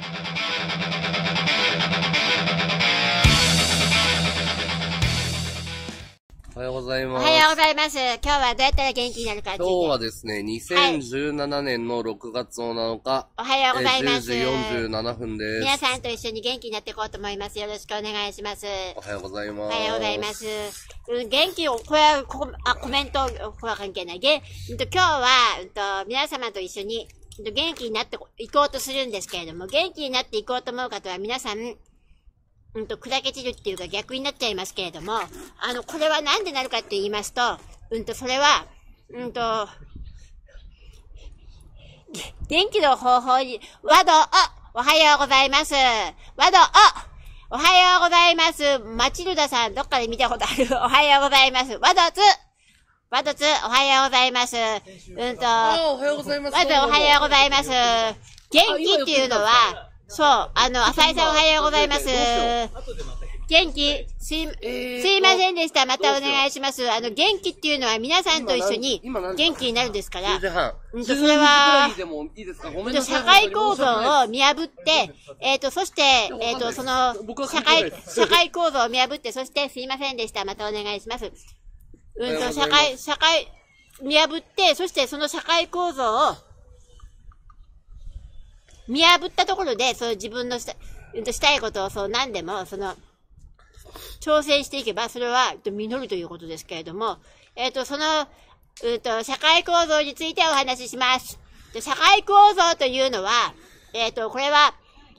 おはようございます。 おはようございます。今日はどうやったら元気になるか今日はですね、2017年の6月の7日。 おはようございます。 10時47分です。 皆さんと一緒に元気になっていこうと思います。よろしくお願いします。 おはようございます。 おはようございます。元気を、これは、コメント、これは関係ない。今日は、皆様と一緒に、元気になっていこうとするんですけれども、元気になっていこうと思う方は皆さん、砕け散るっていうか逆になっちゃいますけれども、これはなんでなるかって言いますと、それは、元気の方法に、おはようございます。おはようございます。マチルダさん、どっかで見たことある。おはようございます。ワドツ、おはようございます。 おはようございます。 おはようございます。元気っていうのは、そう、浅井さんおはようございます。元気すいませんでした。またお願いします。元気っていうのは皆さんと一緒に元気になるんですから。それは、社会構造を見破って、そして、その、社会構造を見破って、そして、すいませんでした。またお願いします。社会、見破って、そしてその社会構造を、見破ったところで、自分のしたいことを、何でも、挑戦していけば、それは、実るということですけれども、社会構造についてお話しします。社会構造というのは、これは、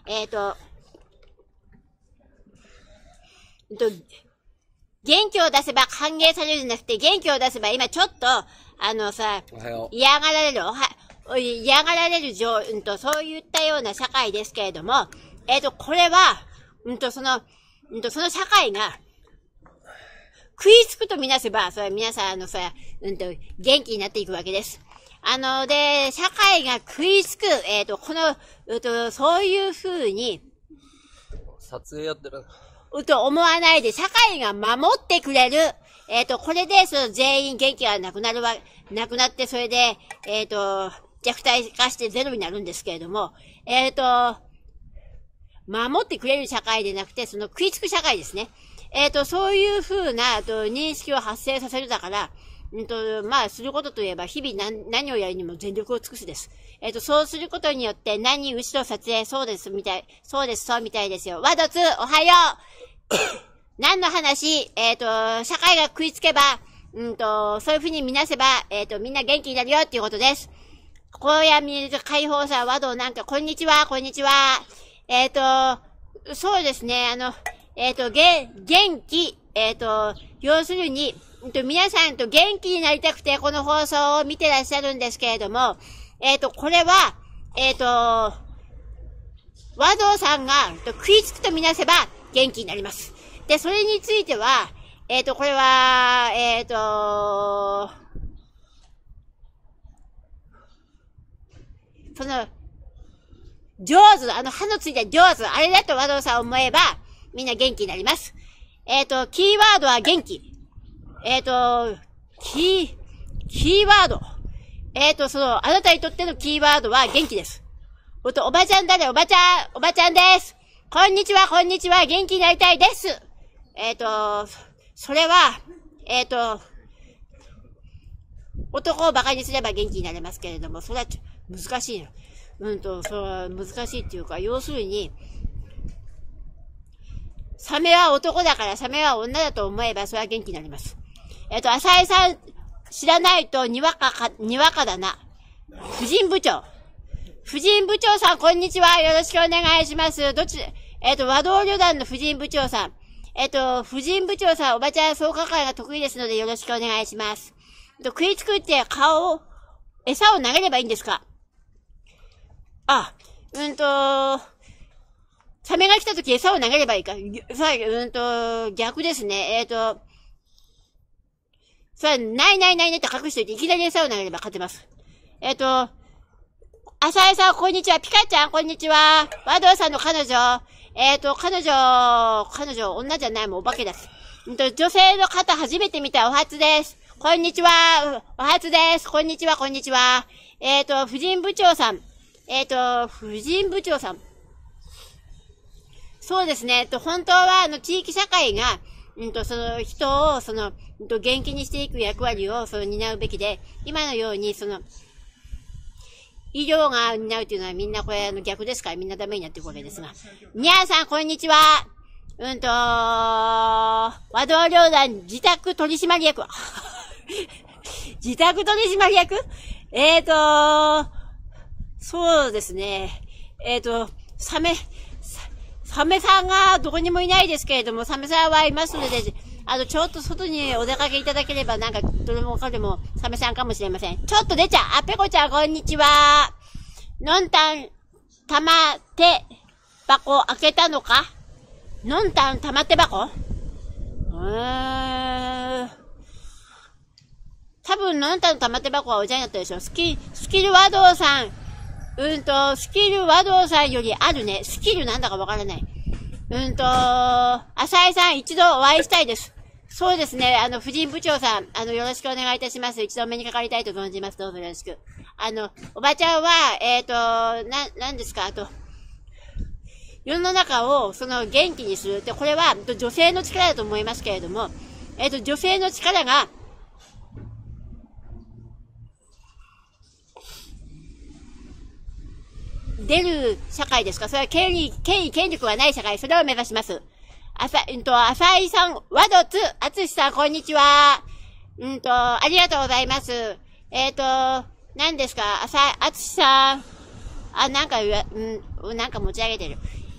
元気を出せば歓迎されるんじゃなくて、元気を出せば、今ちょっと、嫌がられる、そういったような社会ですけれども、これは、その社会が、食いつくとみなせば、皆さん、元気になっていくわけです。で、社会が食いつく、そういう風に、 撮影やってる。 思わないで、社会が守ってくれる、これで、全員元気がなくなって、それで、弱体化してゼロになるんですけれども、守ってくれる社会でなくて、食いつく社会ですね。そういう風な、認識を発生させるだから、することといえば、日々何をやるにも全力を尽くすです。そうすることによって、後ろ撮影、そうみたいですよ。ワドツ、おはよう何の話社会が食いつけば、そういう風に見なせば、みんな元気になるよっていうことです。荒野見る解放者、和道なんか、こんにちは。そうですね、元気、要するに、皆さんと元気になりたくて、この放送を見てらっしゃるんですけれども、これは、和道さんが、食いつくとみなせば、元気になります。で、それについては、これは、歯のついた上手、あれだと和道さん思えば、みんな元気になります。キーワードは元気。キーワード。あなたにとってのキーワードは元気です。おばちゃん誰？おばちゃんです。こんにちは、元気になりたいです。それは、男を馬鹿にすれば元気になれますけれども、それは難しい。それは難しいっていうか、要するに、サメは男だからサメは女だと思えば、それは元気になります。浅井さん、知らないとにわかだな。婦人部長さん、こんにちは。よろしくお願いします。和道旅団の婦人部長さん。婦人部長さん、おばちゃん創価会が得意ですのでよろしくお願いします。食いつくって餌を投げればいいんですか？サメが来た時餌を投げればいいか。逆ですね。ないって隠しといて、いきなり餌を投げれば勝てます。浅井さん、こんにちは。ピカちゃん、こんにちは。和道さんの彼女。彼女、女じゃないもん、お化けです。女性の方初めて見たお初です。こんにちは。お初です。こんにちは。婦人部長さん。婦人部長さん。 そうですね。本当は、地域社会が、その人を、元気にしていく役割を、担うべきで、今のように、医療が担うというのはみんなこれ、逆ですから、みんなダメになっていくわけですが。にゃーさん、こんにちは。和道両団自宅取締役。自宅取締役？そうですね。サメさんがどこにもいないですけれども、サメさんはいますので、ちょっと外にお出かけいただければ、なんか、どれもかでも、サメさんかもしれません。ちょっと出ちゃう。ペコちゃん、こんにちは。のんたん、玉手箱開けたのか？のんたん、玉手箱？多分、のんたんの玉手箱はお茶になったでしょ。スキル和道さん。スキル和道さんよりあるね。スキルなんだかわからない。浅井さん一度お会いしたいです。そうですね。婦人部長さん、よろしくお願いいたします。一度目にかかりたいと存じます。どうぞよろしく。おばちゃんは、何ですか、世の中を、元気にするって、これは、女性の力だと思いますけれども、女性の力が、出る社会ですか？それは権力がない社会。それを目指します。浅井さん、和ドツ、あつしさん、こんにちは。ありがとうございます。何ですか？あつしさん。なんか持ち上げてる。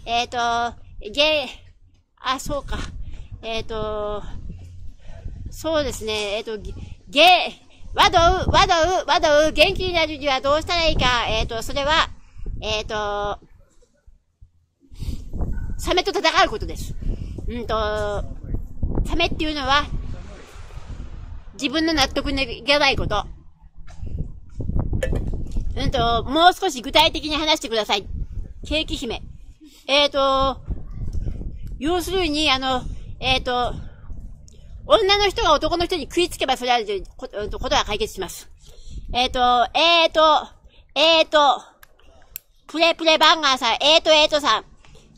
そうか。そうですね。和道、元気になるにはどうしたらいいか。それは、サメと戦うことです。サメっていうのは、自分の納得いかないこと。もう少し具体的に話してください。ケーキ姫。要するに、女の人が男の人に食いつけばそれは、ことは解決します。プレバンガーさん、さん。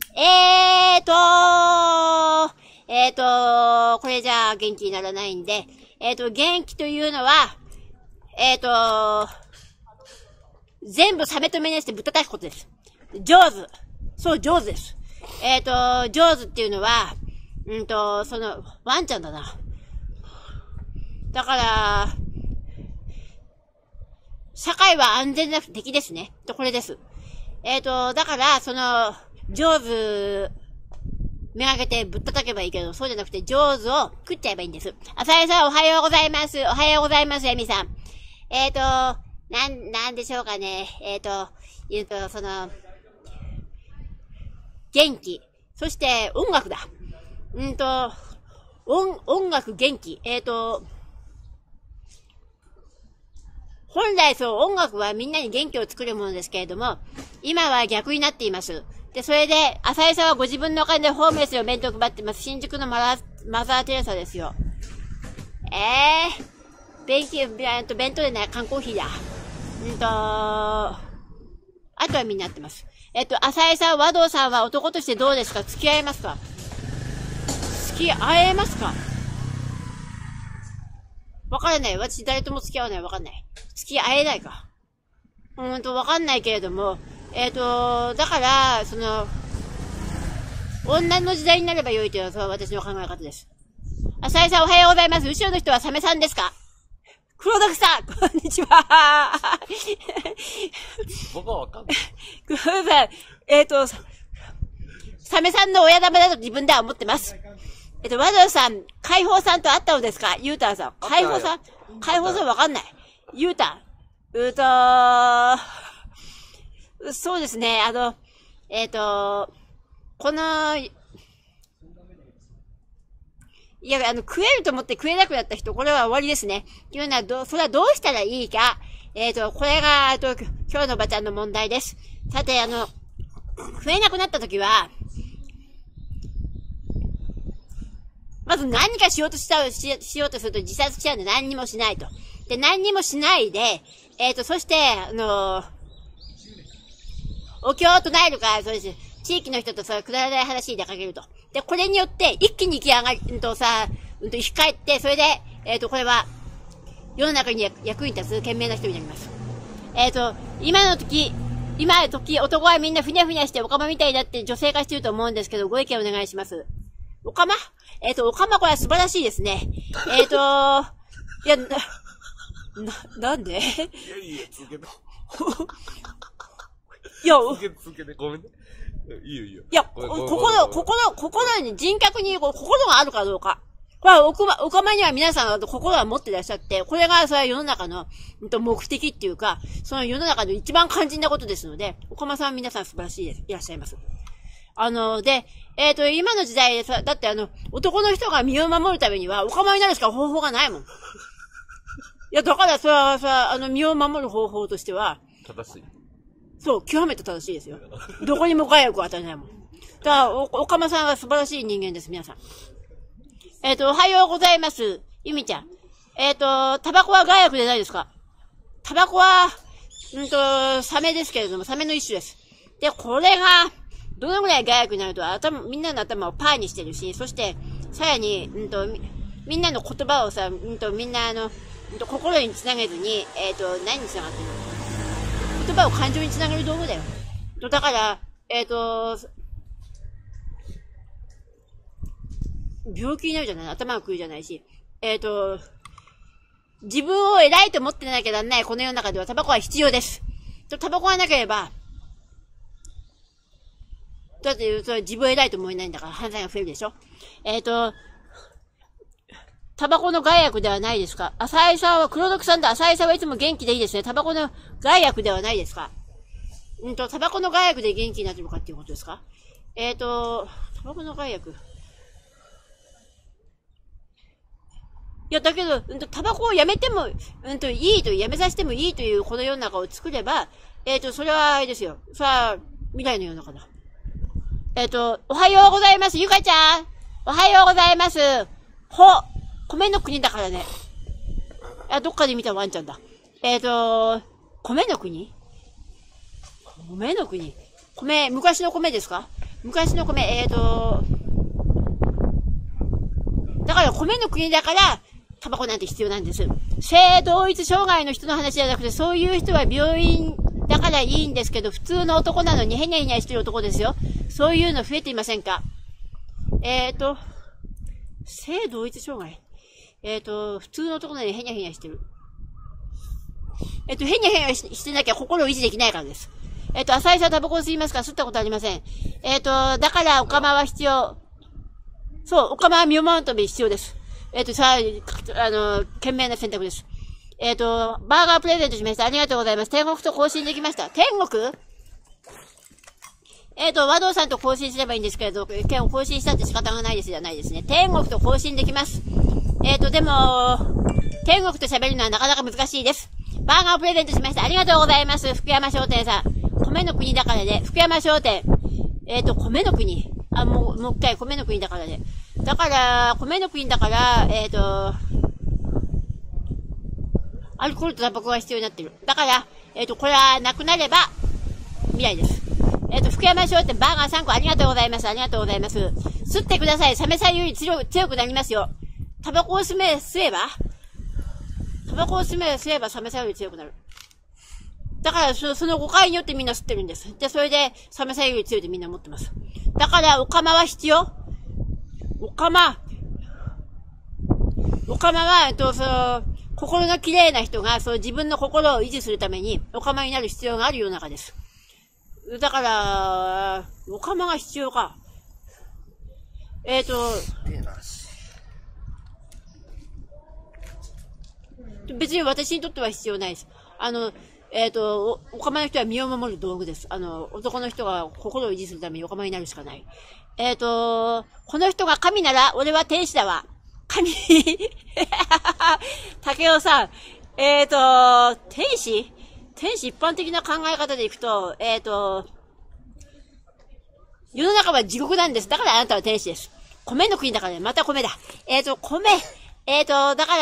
これじゃあ元気にならないんで、元気というのは、全部サメとメネしてぶったたくことです。上手。そう、上手です。上手っていうのは、ワンちゃんだな。だから、社会は安全な敵ですね。これです。だから、上手、めがけてぶったたけばいいけど、そうじゃなくて上手を食っちゃえばいいんです。浅井さん、おはようございます。おはようございます、エミさん。なんでしょうかね。元気。そして、音楽だ。音楽元気。本来音楽はみんなに元気を作るものですけれども、今は逆になっています。で、それで、浅井さんはご自分のお金でホームレスの弁当を配ってます。新宿のマザー・テレサですよ。弁当でない缶コーヒーだ。あとはみんなやってます。浅井さん、和道さんは男としてどうですか？付き合えますか？付き合えますか？わからない。私誰とも付き合わない。わかんない。付き合えないか。わかんないけれども、だから、女の時代になれば良いというのは、それは私の考え方です。浅井さんおはようございます。後ろの人はサメさんですか？黒田さんこんにちは僕はわかんない。 黒田さん、サメさんの親玉だと自分では思ってます。和田さん、海宝さんと会ったのですか？ユータさん。海宝さんわかんない。ユータ。そうですね、食えると思って食えなくなった人、これは終わりですね。というのは、それはどうしたらいいか。これが、今日のばちゃんの問題です。さて、食えなくなったときは、まず何かしようとすると自殺しちゃうんで何にもしないと。で、何にもしないで、そして、お経を唱えるか、そうです。 地域の人とさ、くだらない話に出かけると。で、これによって一気に行き上がり、生き返って、それで、これは、世の中に役に立つ賢明な人になります。今男はみんなふにゃふにゃしてオカマみたいになって女性化してると思うんですけど、ご意見お願いします。オカマオカマこれは素晴らしいですね。いや、なんでいや、続けて。 いや、 続けて、ごめんね。いいよ。 いや、心に、人格に心があるかどうか。これは、オカマには皆さん心は持っていらっしゃって、これがそれは世の中の、目的っていうか、その世の中の一番肝心なことですので、オカマさんは皆さん素晴らしいです。いらっしゃいます。で、今の時代でさ、だって男の人が身を守るためには、オカマになるしか方法がないもん。いや、だからそれはさ、身を守る方法としては、 正しい。 そう、極めて正しいですよ。どこにも害悪を与えないもん。だから、オカマさんは素晴らしい人間です、皆さん。おはようございます。ゆみちゃん。タバコは害悪でないですか？タバコは、サメですけれども、サメの一種です。で、これが、どのぐらい害悪になると、みんなの頭をパーにしてるし、そして、さらに、みんなの言葉をさ、みんな心につなげずに、何につながってるの？言葉を感情につなげる道具だよ。だから、病気になるじゃない？頭が食うじゃないし。自分を偉いと思ってなきゃなんないこの世の中ではタバコは必要です。タバコがなければ、だって、それ自分を偉いと思えないんだから犯罪が増えるでしょ？タバコの害悪ではないですか？浅井さんは、黒毒さんと浅井さんはいつも元気でいいですね。タバコの害悪ではないですか？タバコの害悪で元気になってるかっていうことですか？タバコの害悪。いや、だけど、タバコをやめても、いいと、やめさせてもいいというこの世の中を作れば、それはあれですよ。さあ、未来の世の中だ。おはようございます。ゆかちゃん。おはようございます。米の国だからね。どっかで見たワンちゃんだ。米の国？昔の米ですか？昔の米、だから米の国だから、タバコなんて必要なんです。性同一障害の人の話じゃなくて、そういう人は病院だからいいんですけど、普通の男なのにヘニャヘニャしてる男ですよ。そういうの増えていませんか？性同一障害。普通の男なのにヘニャヘニャしてる。ヘニャヘニャしてなきゃ心を維持できないからです。浅井さんタバコを吸いますか？吸ったことありません。だからオカマは必要。そう、オカマは身を守るために必要です。賢明な選択です。バーガープレゼントしました。ありがとうございます。天国と交信できました。天国？和道さんと交信すればいいんですけれど、交信したって仕方がないですじゃないですね。天国と交信できます。でも、天国と喋るのはなかなか難しいです。バーガープレゼントしました。ありがとうございます。福山商店さん。米の国だからね。福山商店。米の国。もう一回、米の国だからね。だから、米の国だから、アルコールとタバコが必要になってる。だから、これはなくなれば、未来です。福山商店バーガー3個ありがとうございます。ありがとうございます。吸ってください。サメさんより強くなりますよ。タバコを吸えばサメさんより強くなる。だから、その誤解によってみんな吸ってるんです。で、それで、サメさんより強いってみんな思ってます。だから、オカマは必要。オカマは、心の綺麗な人が、自分の心を維持するために、オカマになる必要がある世の中です。だから、オカマが必要か。別に私にとっては必要ないです。オカマの人は身を守る道具です。男の人が心を維持するためにオカマになるしかない。この人が神なら、俺は天使だわ。神竹雄さん。天使一般的な考え方でいくと、世の中は地獄なんです。だからあなたは天使です。米の国だからね。また米だ。米。だから、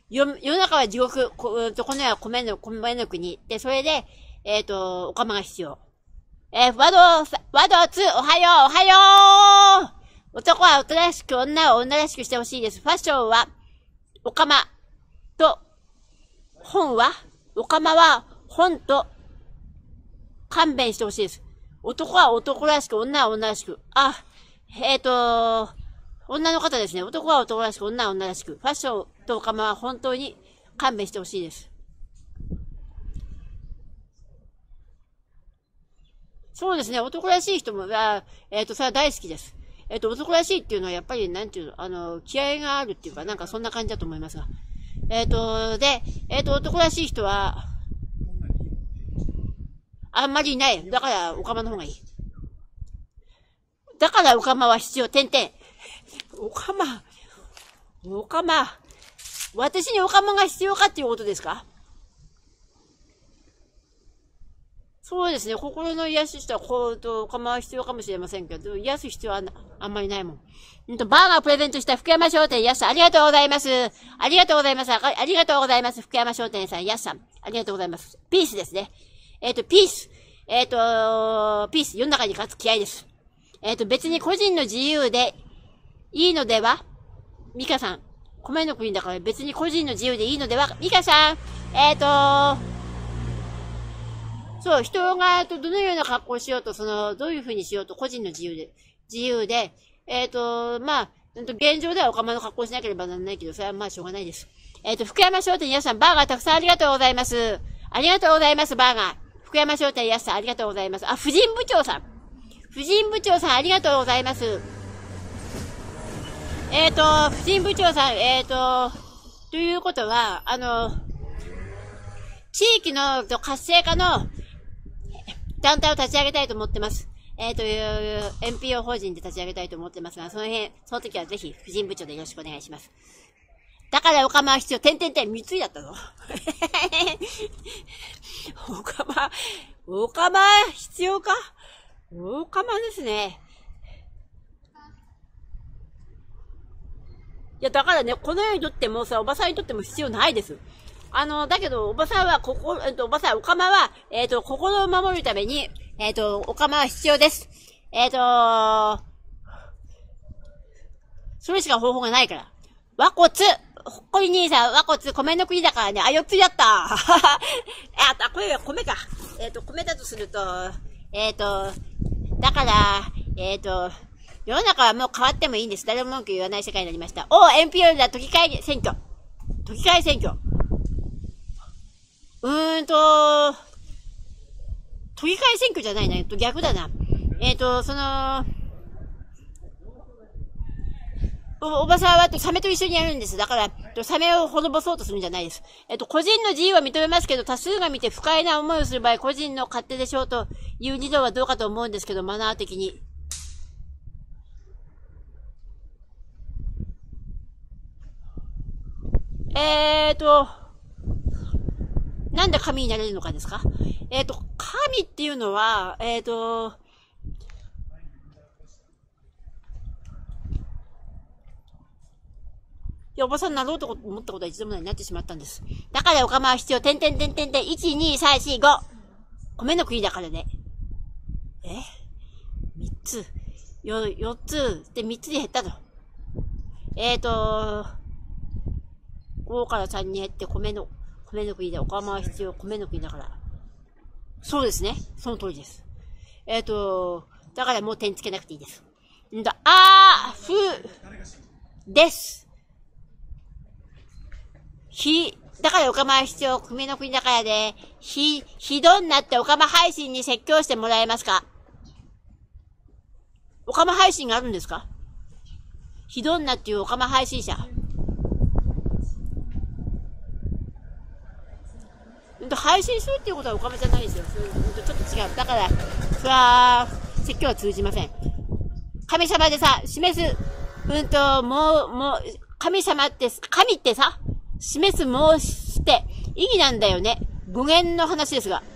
世の中は地獄、この世は米の国。で、それで、お釜が必要。和道2、おはよう男は男らしく、女は女らしくしてほしいです。ファッションは、お釜と、お釜は、本と、勘弁してほしいです。男は男らしく、女は女らしく。女の方ですね。男は男らしく、女は女らしく。ファッションとお釜は本当に勘弁してほしいです。そうですね。男らしい人も、それは大好きです。男らしいっていうのはやっぱり、なんていうの、気合があるっていうか、なんかそんな感じだと思いますが。男らしい人は、あんまりいない。だから、お釜の方がいい。だから、お釜は必要。お釜。私にお釜が必要かっていうことですか？そうですね。心の癒ししたお釜は必要かもしれませんけど、癒す必要はあんまりないもん。バーガープレゼントした福山商店、やすさん、ありがとうございます。ありがとうございます。ありがとうございます。福山商店さん、やすさん、ありがとうございます。ピースですね。ピース。ピース。世の中に勝つ気合です。別に個人の自由でいいのでは？ミカさん。米の国だから別に個人の自由でいいのでは？ミカさん。そう、人が、どのような格好をしようと、どういう風にしようと、個人の自由で、現状ではお釜の格好をしなければならないけど、それはまあしょうがないです。福山商店やすさん、バーガーたくさんありがとうございます。ありがとうございます、バーガー。福山商店やすさん、ありがとうございます。婦人部長さん、ありがとうございます。婦人部長さん、ということは、地域の活性化の団体を立ち上げたいと思ってます。NPO 法人で立ち上げたいと思ってますが、その時はぜひ、婦人部長でよろしくお願いします。だからお釜は必要、三ついだったぞ。お釜必要か？お釜ですね。いや、だからね、この世にとってもさ、おばさんにとっても必要ないです。だけど、おばさんは、お釜は、心を守るために、お釜は必要です。それしか方法がないから。和骨ほっこり兄さん、和骨、米の国だからね。4つやったこれは米か。米だとすると、だから、世の中はもう変わってもいいんです。誰も文句言わない世界になりました。NPO だ、都議会選挙。都議会選挙じゃないな。逆だな。おばさんはサメと一緒にやるんです。だから、サメを滅ぼそうとするんじゃないです。個人の自由は認めますけど、多数が見て不快な思いをする場合、個人の勝手でしょうという理論はどうかと思うんですけど、マナー的に。なんで神になれるのかですか？神っていうのは、おばさんになろうと思ったことは一度もないになってしまったんです。だからお釜は必要。1、2、3、4、5。米の国だからね。3つ。4つ。で、3つで減ったと。5から3に減って米の国でお釜は必要。米の国だから。そうですね。その通りです。だからもう点つけなくていいです。です。だからお釜は必要。米の国だからで、ひどになってお釜配信に説教してもらえますか？お釜配信があるんですか？ひどになっていうお釜配信者。配信するっていうことはお釜じゃないですよ。ちょっと違う。だから、それは、説教は通じません。神様でさ、示す、神ってさ、示す申して意義なんだよね。語源の話ですが。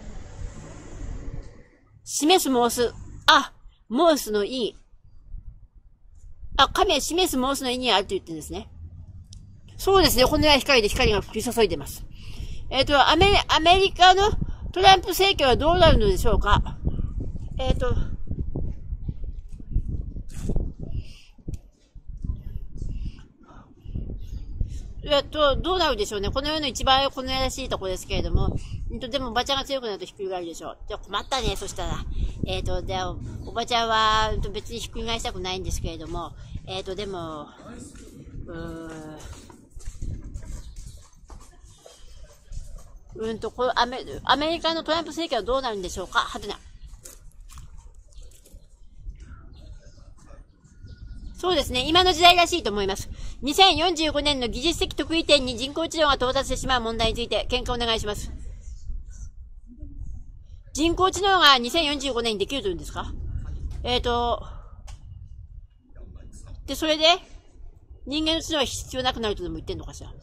示す申す。申すの意義。神は示す申すの意義があると言ってるんですね。 そうですね。このような光で光が降り注いでます。アメリカのトランプ政権はどうなるのでしょうか。どうなるでしょうね。この世の一番この世らしいところですけれども。でもおばちゃんが強くなるとひっくり返るでしょう。じゃ困ったね、そしたら。で、おばちゃんは、別にひっくり返したくないんですけれども。でも、これアメリカのトランプ政権はどうなるんでしょうか。はてな。そうですね。今の時代らしいと思います。2045年の技術的得意点に人工知能が到達してしまう問題について見解をお願いします。人工知能が2045年にできるというんですか？で、それで人間の知能は必要なくなるとでも言ってんのかしら。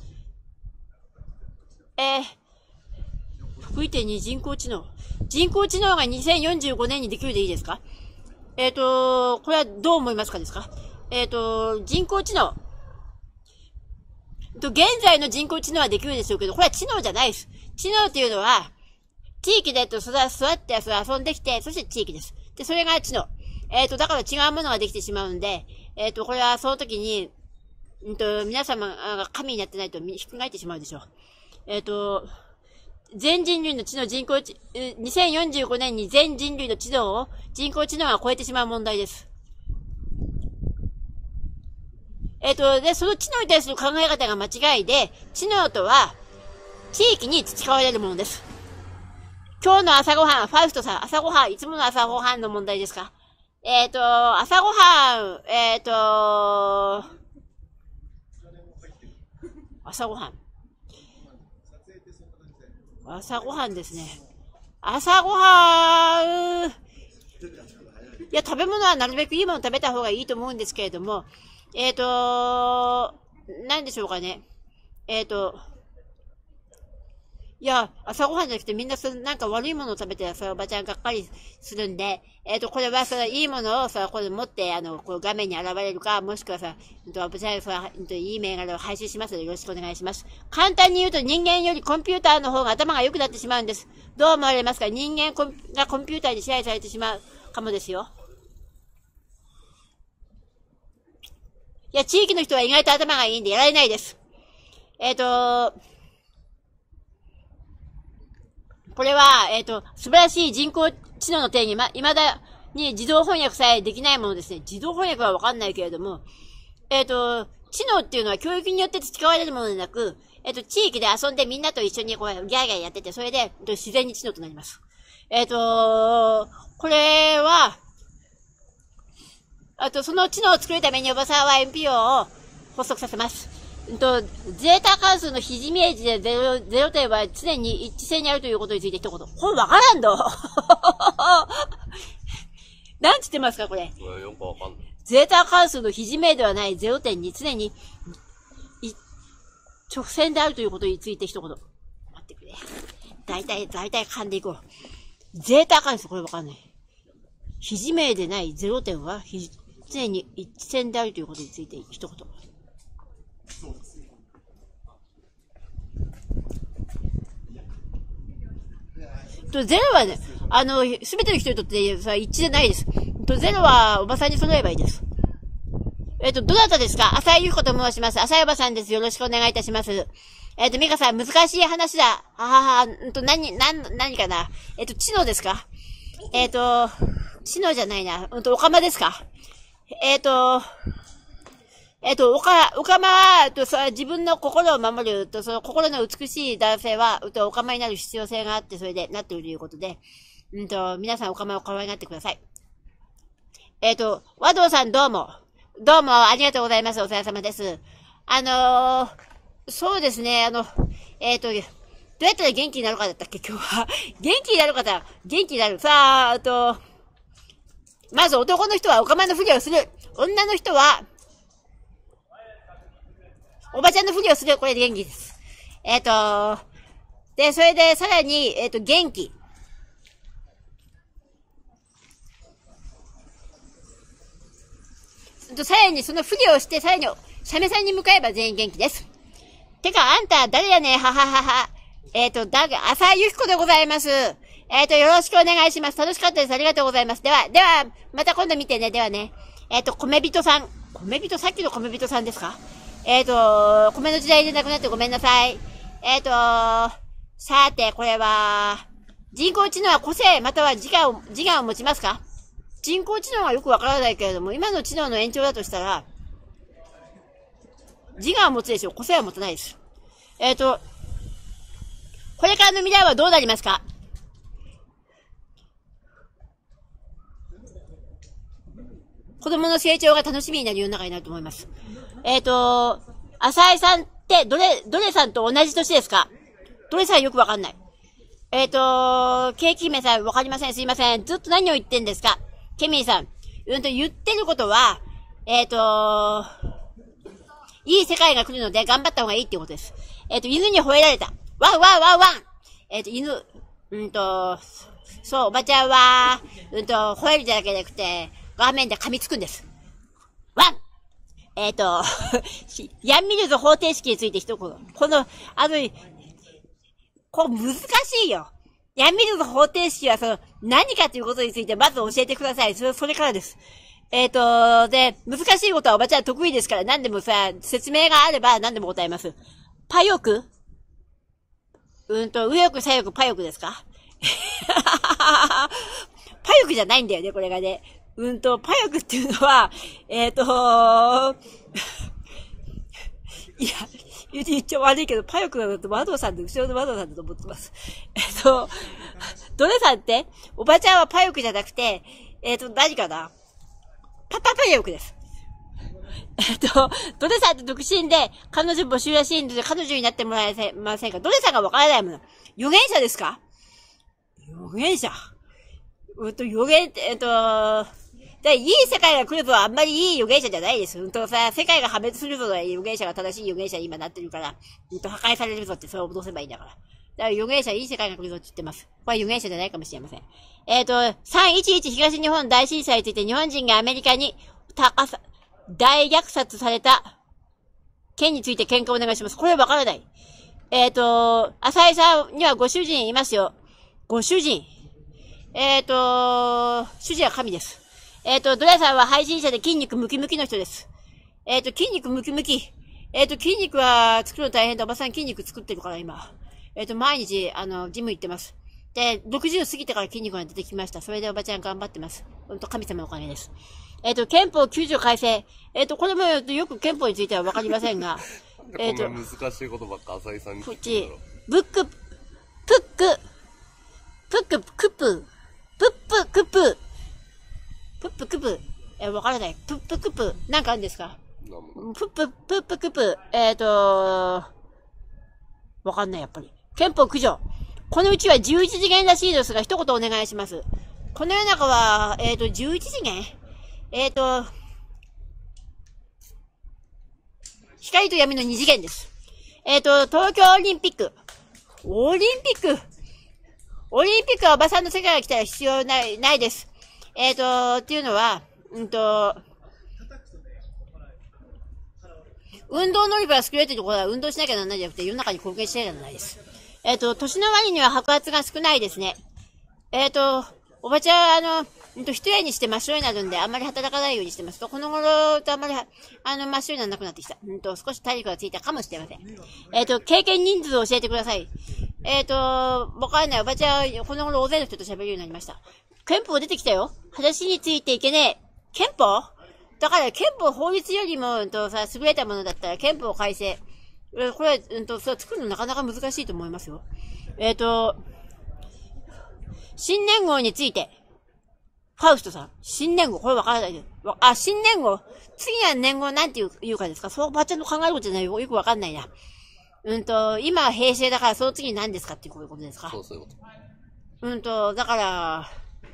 得意点に人工知能。人工知能が2045年にできるでいいですか？これはどう思いますかですか？人工知能。現在の人工知能はできるでしょうけど、これは知能じゃないです。知能っていうのは、地域で座って遊んできて、そして地域です。で、それが知能。だから違うものができてしまうんで、これはその時に、皆様が神になってないとひっくり返ってしまうでしょう。全人類の知能、2045年に全人類の知能を、人工知能が超えてしまう問題です。で、その知能に対する考え方が間違いで、知能とは、地域に培われるものです。今日の朝ごはん、ファウストさん、朝ごはん、いつもの朝ごはんの問題ですか？朝ごはん、朝ごはん。朝ごはんですね。朝ごはん、いや、食べ物はなるべくいいもの食べた方がいいと思うんですけれども、何でしょうかね。いや、朝ごはんじゃなくてみんななんか悪いものを食べておばちゃんがっかりするんで、これはいいものをこれ持って、こう画面に現れるか、もしくはおばちゃんがいい銘柄を配信しますのでよろしくお願いします。簡単に言うと人間よりコンピューターの方が頭が良くなってしまうんです。どう思われますか？人間がコンピューターに支配されてしまうかもですよ。いや、地域の人は意外と頭がいいんでやられないです。これは、素晴らしい人工知能の定義、未だに自動翻訳さえできないものですね。自動翻訳はわかんないけれども、知能っていうのは教育によって培われるものでなく、地域で遊んでみんなと一緒にこう、ギャーギャーやってて、それで、自然に知能となります。これは、その知能を作るためにおばさんは NPO を発足させます。ゼータ関数の比ジメージで0点は常に一致性にあるということについて一言。これわからんのなんつってますかこれ。 よくわかんない。 ゼータ関数の比ジメではない0点に常に直線であるということについて一言。待ってくれ。だいたい噛んでいこう。ゼータ関数これわかんない。比ジメでない0点は常に一致線であるということについて一言。ゼロはね、すべての人にとって一致じゃないです。ゼロはおばさんに揃えばいいです。どなたですか？浅井ゆき子と申します。浅井おばさんです。よろしくお願いいたします。ミカさん、難しい話だ。何かな？知能ですか？知能じゃないな。おかまですか？おかまは、自分の心を守るその心の美しい男性は、おかまになる必要性があって、それでなっているということで、皆さんおかまをおかまになってください。和道さんどうもありがとうございます。お疲れ様です。そうですね、どうやったら元気になるかだったっけ、今日は。元気になる方、元気になる。さあ、まず男の人はおかまのふりをする。女の人は、おばちゃんのふりをする。これで元気です。で、それで、さらに、元気。さらに、そのふりをして、さらに、三味線に向かえば全員元気です。 てか、あんた、誰やねん、はははは。浅井ゆき子でございます。よろしくお願いします。楽しかったです。ありがとうございます。では、また今度見てね。ではね。米人さん。さっきの米人さんですか？米の時代でなくなってごめんなさい。さて、これは、人工知能は個性または自我を持ちますか？人工知能はよくわからないけれども、今の知能の延長だとしたら、自我を持つでしょう。個性は持たないです。これからの未来はどうなりますか？子供の成長が楽しみになる世の中になると思います。浅井さんって、どれさんと同じ年ですか？どれさんよくわかんない。ケーキ姫さんわかりません。すいません。ずっと何を言ってんですか？ケミーさん。言ってることは、いい世界が来るので頑張った方がいいっていうことです。犬に吠えられた。ワンワンワンワン。犬、そう、おばちゃんは、吠えるじゃなくて、画面で噛みつくんです。ワンヤンミルズ方程式について一言。これ難しいよ。ヤンミルズ方程式は何かということについてまず教えてください。それからです。で、難しいことはおばちゃん得意ですから、何でも説明があれば何でも答えます。パヨク右翼左翼パヨクですか？パヨクじゃないんだよね、これがね。パヨクっていうのは、いや、言っちゃ悪いけど、パヨクだと後ろの窓さんだと思ってます。ドレさんって、おばちゃんはパヨクじゃなくて、何かな？パヨクです。ドレさんって独身で、彼女募集らしいんで、彼女になってもらえませんか？ドレさんがわからないもの。預言者ですか？預言者。預言って、いい世界が来るぞはあんまりいい預言者じゃないです。世界が破滅するぞの預言者が正しい預言者に今なってるから、破壊されるぞってそれを脅せばいいんだから。だから預言者いい世界が来るぞって言ってます。これ預言者じゃないかもしれません。311東日本大震災について日本人がアメリカに大虐殺された件について見解をお願いします。これわからない。浅井さんにはご主人いますよ。ご主人。主人は神です。ドラさんは配信者で筋肉ムキムキの人です。筋肉ムキムキ。筋肉は作るの大変だ。おばさん筋肉作ってるから今。毎日、ジム行ってます。で、60過ぎてから筋肉が出てきました。それでおばちゃん頑張ってます。神様のお金です。憲法9条改正。これもよく憲法についてはわかりませんが。 こんな難しいことばっか浅井さんに聞いてるだろ。 ブック、プック、クプ、わからない。プップクプ、なんかあるんですか？プップクプ、わかんない、やっぱり。憲法9条。このうちは11次元らしいですが、一言お願いします。この世の中は、11次元光と闇の2次元です。東京オリンピック。オリンピックはおばさんの世界が来たら必要ないです。っていうのは、運動能力が優れているところは運動しなきゃならないじゃなくて世の中に貢献しなきゃならないです。年の割には白髪が少ないですね。おばちゃん、一重にして真っ白になるんで、あんまり働かないようにしてますと、この頃とあんまり、真っ白にならなくなってきた。少し体力がついたかもしれません。経験人数を教えてください。わかんない。おばちゃん、この頃大勢の人と喋るようになりました。憲法出てきたよ。話についていけねえ。憲法？だから憲法法律よりも、優れたものだったら憲法改正。これは、作るのなかなか難しいと思いますよ。新年号について。ファウストさん。新年号、これわからないです。新年号。次は年号なんて言うかですか？そう、ばっちゃんの考えることじゃないよ。よくわかんないな。今は平成だからその次何ですかってこういうことですか？ そういうこと。 だから、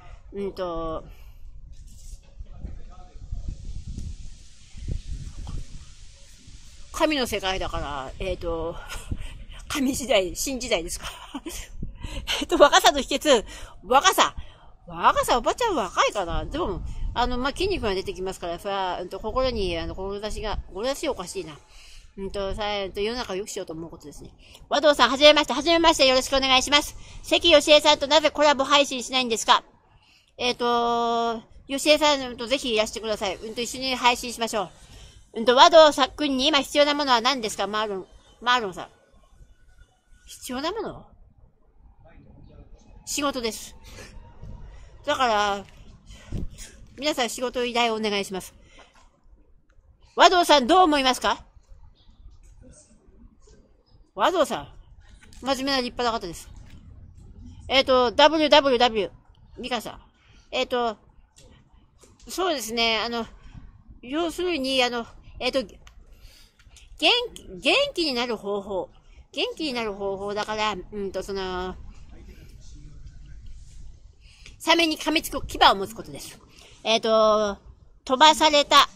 神の世界だから、神時代、新時代ですか？若さの秘訣、若さ、おばちゃん若いかな？でも、筋肉が出てきますから、それは、志おかしいな。 世の中を良くしようと思うことですね。和道さん、はじめまして、よろしくお願いします。関よしえさんとなぜコラボ配信しないんですか？よしえさんとぜひいらしてください。一緒に配信しましょう。和道さんくんに今必要なものは何ですか？マーロンさん。必要なもの？仕事です。だから、皆さん仕事依頼をお願いします。和道さんどう思いますか？和道さん、真面目な立派な方です。www、ミカさん。そうですね、要するに、元気になる方法。元気になる方法だから、サメに噛みつく牙を持つことです。飛ばされた、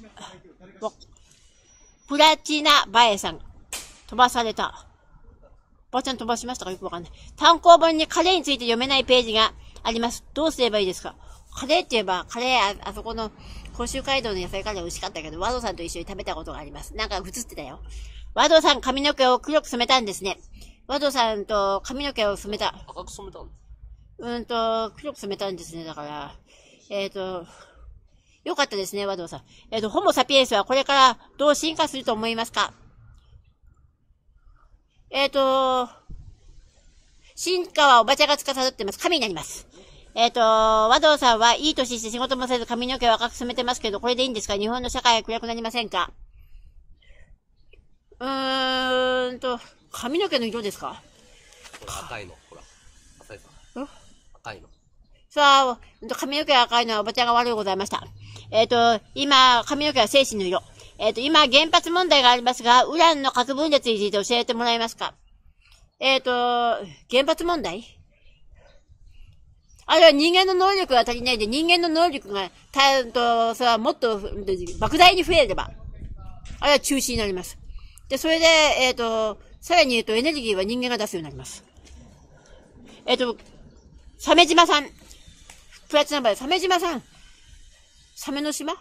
プラチナバエさん。飛ばされた。ばあちゃん飛ばしましたかよくわかんない。単行本にカレーについて読めないページがあります。どうすればいいですか？カレーって言えば、カレー、あそこの、甲州街道の野菜カレー美味しかったけど、和道さんと一緒に食べたことがあります。なんか映ってたよ。和道さん髪の毛を黒く染めたんですね。和道さんと髪の毛を染めた。 赤く染めたの？ 黒く染めたんですね。だから、よかったですね、和道さん。ホモサピエンスはこれからどう進化すると思いますか？進化はおばちゃんが司ってます。神になります。和道さんはいい年して仕事もせず髪の毛を赤く染めてますけど、これでいいんですか？日本の社会は暗くなりませんか？髪の毛の色ですか？ これ赤いの。ほら。浅井さん。赤いの。 さあ、髪の毛が赤いのはおばちゃんが悪いございました。今、髪の毛は精神の色。今、原発問題がありますが、ウランの核分裂について教えてもらえますか？原発問題？あれは人間の能力が足りないで、人間の能力が、もっと、莫大に増えれば、あれは中止になります。で、それで、さらに言うとエネルギーは人間が出すようになります。鮫島さん。プラチナバイ、鮫島さん。サメの島？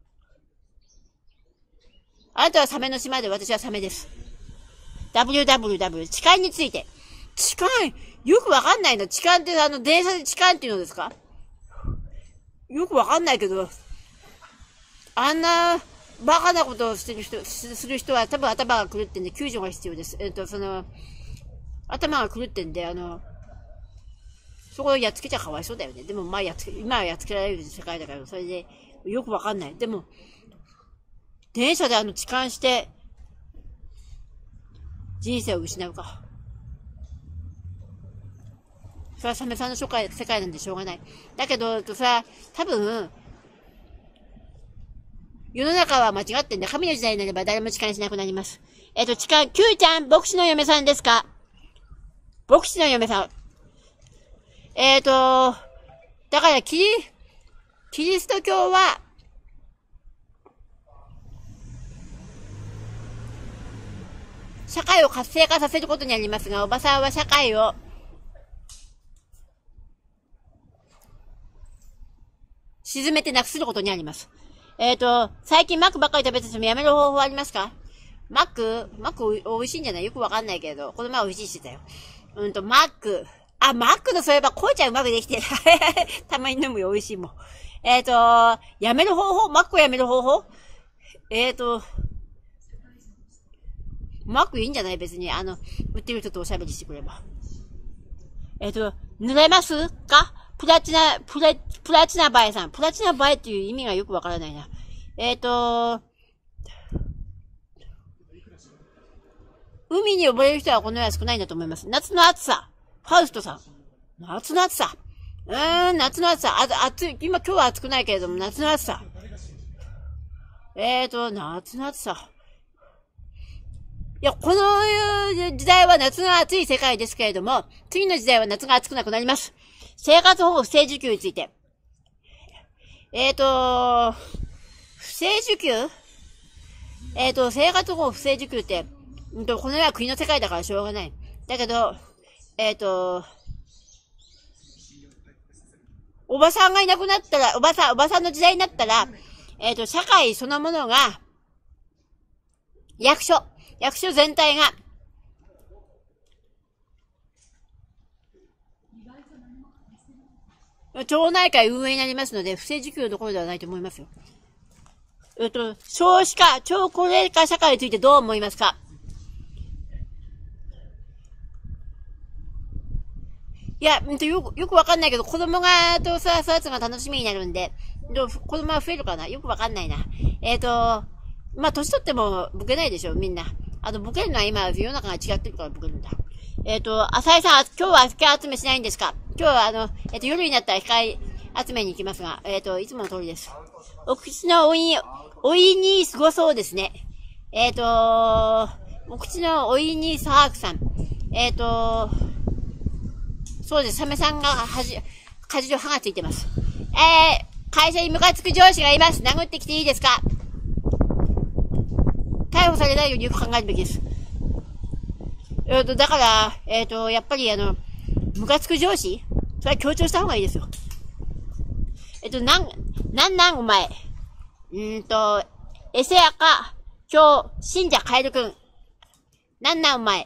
あなたはサメの島で私はサメです。www、痴漢について。痴漢、よくわかんないの。痴漢って電車で痴漢っていうのですか？よくわかんないけど、あんな、バカなことをする人は多分頭が狂ってんで救助が必要です。頭が狂ってんで、そこをやっつけちゃかわいそうだよね。でも今はやっつけられる世界だから、それで、よくわかんない。でも、電車で痴漢して、人生を失うか。それはサメさんの世界なんでしょうがない。だけど、多分、世の中は間違ってんで、神の時代になれば誰も痴漢しなくなります。痴漢、Q ちゃん、牧師の嫁さんですか？牧師の嫁さん。だから、キリスト教は、社会を活性化させることにありますが、おばさんは社会を、沈めてなくすることにあります。最近マックばっかり食べててもやめる方法ありますか？マック美味しいんじゃない？よくわかんないけど、この前美味しいしてたよ。マックのそういえば、紅茶うまくできてる。たまに飲むよ、美味しいもん。やめる方法？マックをやめる方法？マックいいんじゃない？別に、売ってる人とおしゃべりしてくれば。塗れますか？プラチナバエさん。プラチナバエっていう意味がよくわからないな。海に溺れる人はこの世は少ないんだと思います。夏の暑さ。ファウストさん。夏の暑さ。夏の暑さ。今日は暑くないけれども、夏の暑さ。夏の暑さ。いや、この時代は夏が暑い世界ですけれども、次の時代は夏が暑くなくなります。生活保護不正受給について。不正受給？生活保護不正受給って、この世は国の世界だからしょうがない。だけど、おばさんがいなくなったら、おばさんの時代になったら、社会そのものが、役所役所全体が、町内会運営になりますので、不正受給どころではないと思いますよ。少子化、超高齢化社会についてどう思いますか？いや、よくわかんないけど、子供が、育つのが楽しみになるんで、子供は増えるかな？よくわかんないな。まあ、年取ってもボケないでしょ、みんな。ボケるのは今、世の中が違ってるからボケるんだ。浅井さん、今日は機械集めしないんですか？今日は夜になったら機械集めに行きますが、いつもの通りです。お口のおいにすごそうですね。お口のおいにサークさん。そうです。サメさんがかじる歯がついてます。会社にムカつく上司がいます。殴ってきていいですか？逮捕されないようによく考えるべきです。だから、やっぱりムカつく上司それは強調した方がいいですよ。お前。エセアカ、今日、信者カエルくん。お前。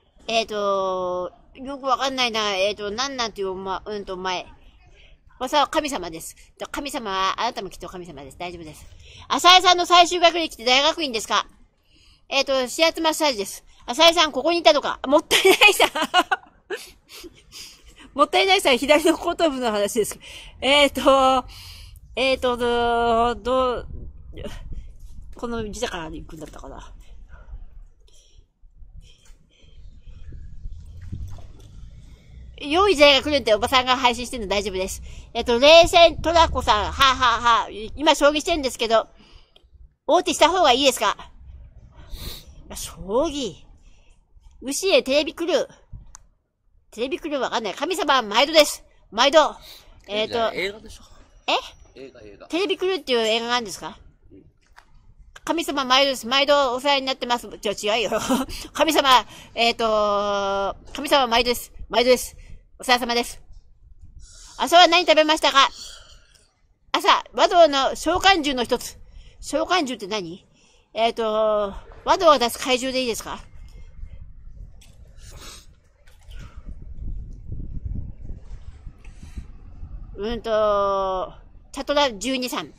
よくわかんないな。っていう、お前。これは神様です。神様は、あなたもきっと神様です。大丈夫です。浅井さんの最終学歴って大学院ですか？指圧マッサージです。浅井さん、ここにいたのか？もったいないさ。もったいないさ、左の後頭部の話です。この字だから行くんだったかな。良い時代が来るっておばさんが配信してるの大丈夫です。冷戦トラコさん、今将棋してるんですけど、王手した方がいいですか？将棋。牛へテレビクルー。テレビクルーわかんない。神様は毎度です。毎度。 映画でしょ。映画。 テレビクルーっていう映画があるんですか？神様毎度です。毎度お世話になってます。違うよ。神様、神様毎度です。毎度です。お世話様です。朝は何食べましたか？朝、和道の召喚獣の一つ。召喚獣って何？和道が出す怪獣でいいですか？チャトラ12さん。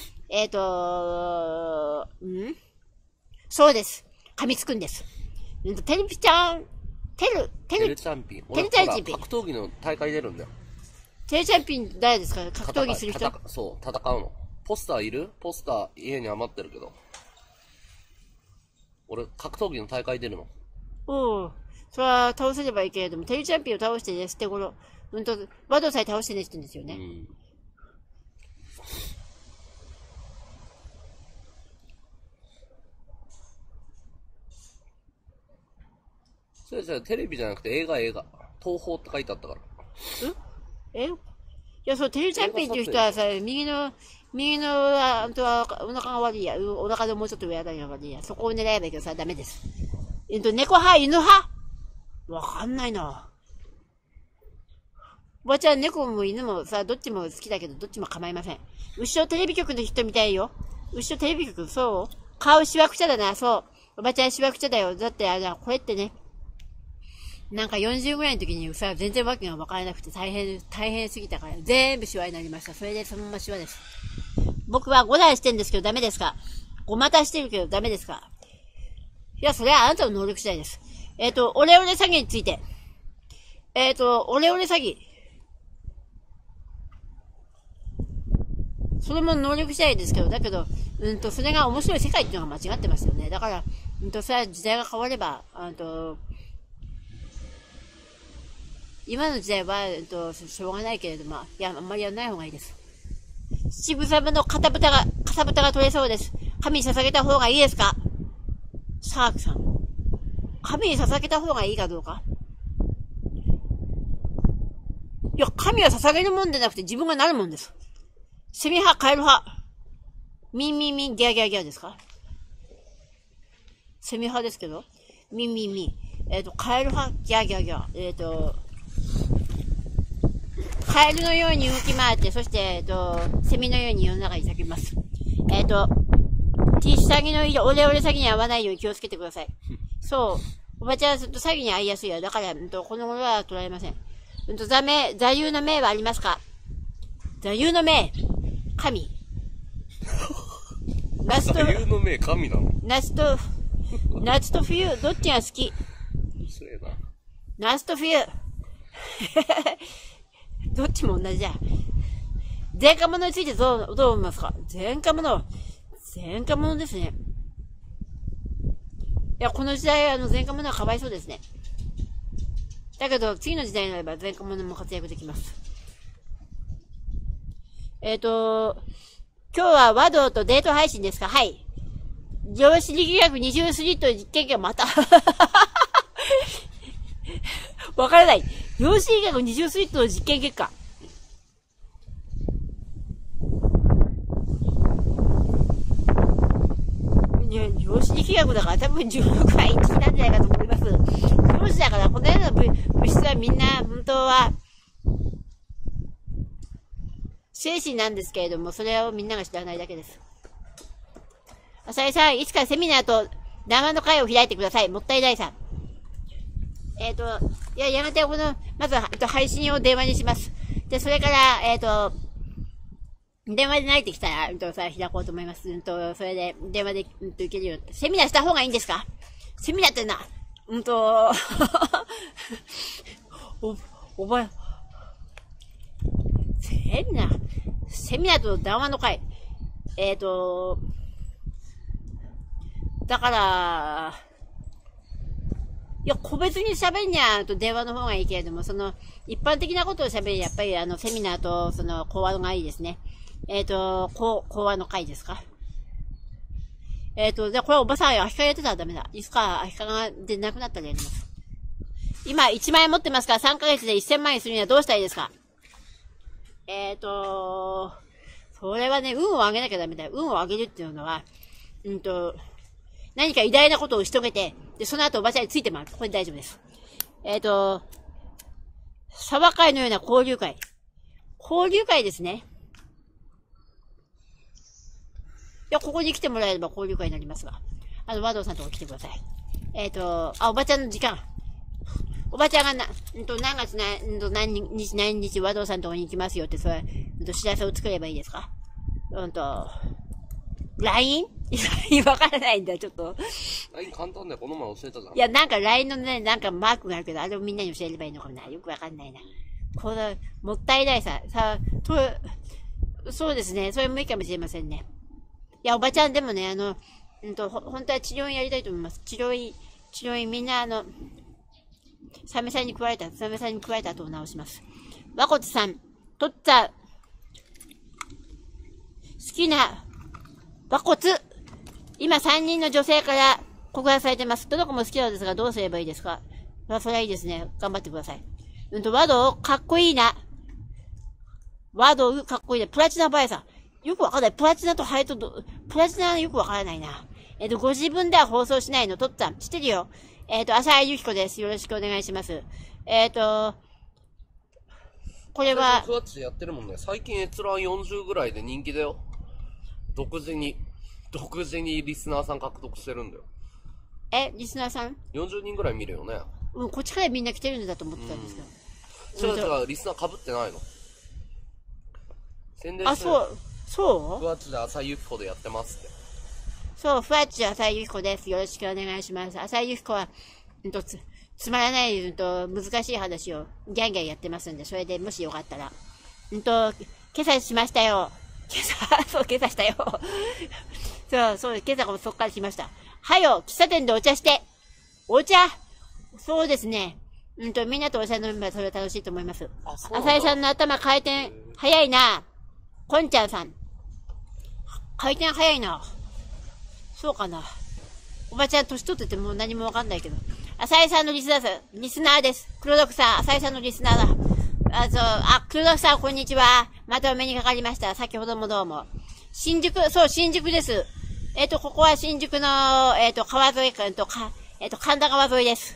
そうです。噛みつくんです。テルピちゃん、テルチャンピン。 テルチャンピン。格闘技の大会出るんだよ。 テルチャンピン誰ですか？格闘技する人？ そう、戦うの。ポスターいる？ポスター家に余ってるけど。俺、格闘技の大会出るの。 それは倒せればいいけれども、テルチャンピンを倒してね、捨て頃。和道さえ倒してねって言うんですよね。 それじゃテレビじゃなくて映画。東宝って書いてあったから。 いや、そう、テルチャンピンっていう人はさ、右の、お腹が悪いや。お腹でもうちょっと上あたりが悪いや。そこを狙えばいいけどさ、ダメです。猫派、犬派？わかんないな。おばちゃん、猫も犬もさ、どっちも好きだけど、どっちも構いません。後ろテレビ局の人みたいよ。後ろテレビ局、そう？顔しわくちゃだな、そう。おばちゃんしわくちゃだよ。だって、これってね、なんか40ぐらいの時にさ、全然わけがわからなくて大変すぎたから、全部シワになりました。それでそのままシワです。僕は5台してるんですけどダメですか？5股してるけどダメですか？いや、それはあなたの能力次第です。オレオレ詐欺について。オレオレ詐欺。それも能力次第ですけど、だけど、それが面白い世界っていうのが間違ってますよね。だから、それは時代が変われば、今の時代は、しょうがないけれども、いや、あんまりやらない方がいいです。七分様のかさぶたが取れそうです。神に捧げた方がいいですか？サークさん。神に捧げた方がいいかどうか？いや、神は捧げるもんでなくて自分がなるもんです。セミ派、カエル派。ミンミンミン、ギャーギャーギャーですか？セミ派ですけど。ミンミンミン。カエル派、ギャーギャーギャー。カエルのように動き回って、そして、セミのように世の中に咲きます。T シャギの色、オレオレ詐欺に合わないように気をつけてください。 そう。おばちゃんはずっと詐欺に遭いやすいよ。だから、この頃は取られません。座右の銘はありますか？座右の銘。神。 座右の銘、神なの？ 夏と冬、どっちが好き？ 失礼な。 夏と冬。どっちも同じだ。前科者についてどう思いますか？前科者ですね。いや、この時代、前科者はかわいそうですね。だけど、次の時代になれば前科者も活躍できます。今日は和道とデート配信ですか？はい。量子力学二重スリット実験がまた。わからない。量子力学二重スリットの実験結果。量子力学だから多分16は一致なんじゃないかと思います。量子だからこのような物質はみんな本当は精神なんですけれども、それをみんなが知らないだけです。浅井さん、いつかセミナーと生の会を開いてください。もったいないさん。いや、やめて、まず、配信を電話にします。で、それから、電話で慣れてきたら、開こうと思います。それで、電話で、いけるように。セミナーした方がいいんですか？セミナーってな、セミナーと談話の会。だから、いや、個別に喋んにゃ、電話の方がいいけれども、一般的なことを喋る、やっぱりセミナーと、講話のがいいですね。講話の会ですか？じゃあこれおばさん、アヒカやってたらダメだ。いつかアヒカが出なくなったらやります。今、1万円持ってますから3ヶ月で1000万円するにはどうしたらいいですか？それはね、運を上げなきゃダメだよ。運を上げるっていうのは、何か偉大なことをし遂げて、で、その後おばちゃんについて回る。これで大丈夫です。沢会のような交流会。交流会ですね。いや、ここに来てもらえれば交流会になりますが。和道さんとこ来てください。おばちゃんの時間。おばちゃんが何月何日和道さんとこに行きますよって、それ、知らせを作ればいいですか？LINE？ わからないんだ、ちょっと。 LINE 簡単だよ、この前教えたじゃん。 いや、なんか LINE のね、なんかマークがあるけど、あれをみんなに教えればいいのかもな。よくわかんないな。これ、もったいないさ。そうですね。それもいいかもしれませんね。いや、おばちゃんでもね、本当は治療院やりたいと思います。治療院みんなサメさんに食われた後を直します。和骨さん、とっつぁん、好きな、和骨、今3人の女性から告白されてます。どの子も好きなんですが、どうすればいいですか？それはいいですね。頑張ってください。和道、かっこいいな。和道、かっこいいな。プラチナバイさん。よくわかんない。プラチナとハエとプラチナはよくわからないな。ご自分では放送しないの。とっつぁん。知ってるよ。浅井ゆき子です。よろしくお願いします。これは。 9月でやってるもんね。最近閲覧40ぐらいで人気だよ。独自にリスナーさん獲得してるんだよ。 リスナーさん ?40 人ぐらい見るよね。 こっちからみんな来てるんだと思ってたんですけど。 違う、リスナー被ってないの。宣伝してる。 そうふわっちで浅井ゆき子でやってますって。 そう、ふわっちで浅井ゆき子です。よろしくお願いします。浅井ゆき子は、つまらない、難しい話をギャンギャンやってますんで、それでもしよかったら。今朝しましたよ。今朝したよ。そう、今朝もそっから来ました。はよ、喫茶店でお茶して。お茶そうですね。みんなとお茶飲めばそれは楽しいと思います。浅井さんの頭回転早いな。こんちゃんさん。回転早いな。そうかな。おばちゃん年取っててもう何もわかんないけど。浅井さんのリスナーです。黒毒さん、浅井さんのリスナーだ。黒毒さんこんにちは。またお目にかかりました。先ほどもどうも。新宿です。ここは新宿の、川沿い神田川沿いです。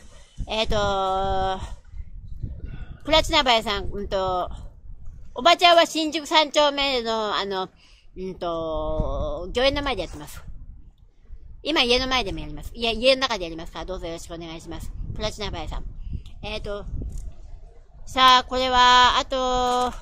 プラチナバイさん、おばちゃんは新宿3丁目の、御苑の前でやってます。 今家の前でもやります。いや、家の中でやりますから、どうぞよろしくお願いします。プラチナバイさん。さあ、これは、あと、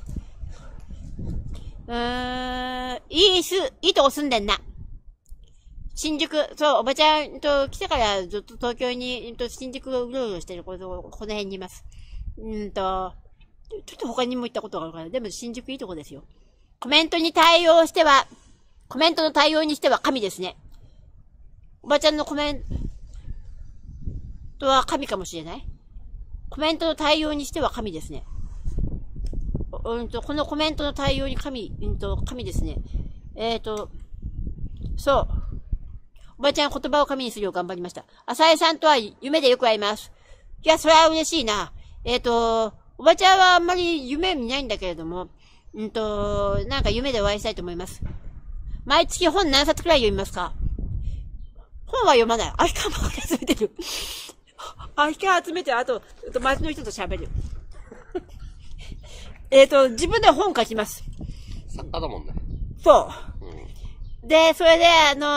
いいとこ住んでんな。新宿、そう、おばちゃんと来てからずっと東京に、新宿をうろうろしてるこの辺にいます。ちょっと他にも行ったことがあるから、でも新宿いいとこですよ。コメントの対応にしては神ですね。おばちゃんのコメントは神かもしれない。コメントの対応にしては神ですね。このコメントの対応に神ですね。そう。おばちゃん言葉を神にするよう頑張りました。浅井さんとは夢でよく会います。いや、それは嬉しいな。おばちゃんはあんまり夢見ないんだけれども、なんか夢でお会いしたいと思います。毎月本何冊くらい読みますか？本は読まない。空き缶ばっかり集めてる。空き缶集めて、あと、街の人と喋る。自分で本書きます。 作家だもんね。 そう。で、それで、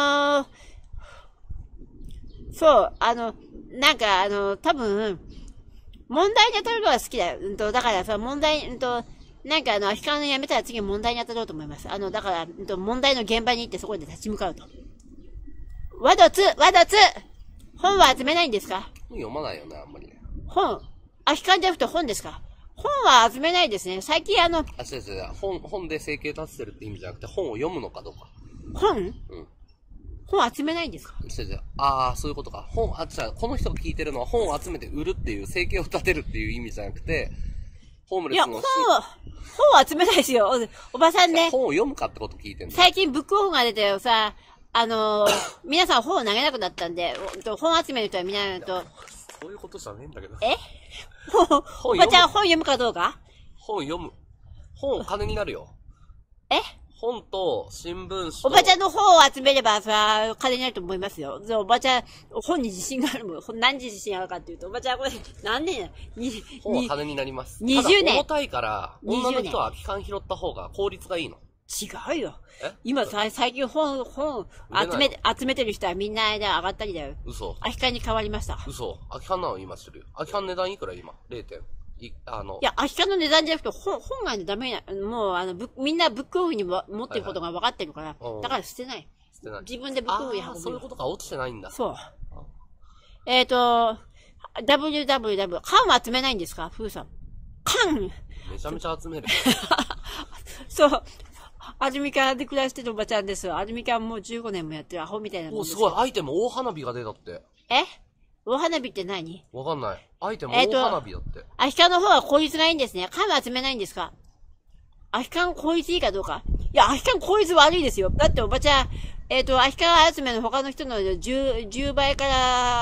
そう、なんか、多分、問題に当たるのは好きだよ。だからさ、問題、なんか空き缶やめたら次問題に当たろうと思います。だから、問題の現場に行ってそこで立ち向かうと。ワドツ本は集めないんですか？ 読まないよね、あんまり。 本空き缶じゃなくて本ですか？本は集めないですね。最近違う。 本で生計立ててるって意味じゃなくて、本を読むのかどうか。 本集めないんですか？ そういうことか。この人が聞いてるのは本を集めて売るっていう、生計を立てるっていう意味じゃなくて、ホームレスの。いや、 本を集めないですよ。おばさんね。 本を読むかってこと聞いてんの。 最近ブックオフが出てよさ、皆さん本を投げなくなったんで、本集める人はみんなそういうことじゃねえんだけど。 おばちゃん本読むかどうか？ 本読む。本金になるよ。本と新聞紙と。 おばちゃんの本を集めればさ、金になると思いますよ。おばちゃん、本に自信があるもん。何時自信あるかっていうと、おばちゃんこれ、何年本は金になります。 20年。 重たいから、女の人は空き缶拾った方が効率がいいの。 違うよ。今最近本集めてる人はみんな上がったりだよ。 嘘。 空き缶に変わりました。 嘘。空き缶なの今してる。空き缶値段いくら今 ?0. いや、空き缶の値段じゃなくて、本がダメな、もう、みんなブックオフに持ってることが分かってるから、だから捨てない。自分でブックオフに運ぶ。 そういうことか、落ちてないんだ。 そう。www、缶は集めないんですか？フーさん。缶めちゃめちゃ集める。 そう。アルミカで暮らしてるおばちゃんです。アルミカもう15年もやってるアホみたいなもんです。 すごい、アイテム大花火が出たって。 大花火って何？ わかんない。アイテム大花火だって。 空き缶の方は効率がいいんですね。缶は集めないんですか？空き缶効率いいかどうか。いや、空き缶効率悪いですよ。だっておばちゃん、空き缶集めの他の人の10倍から、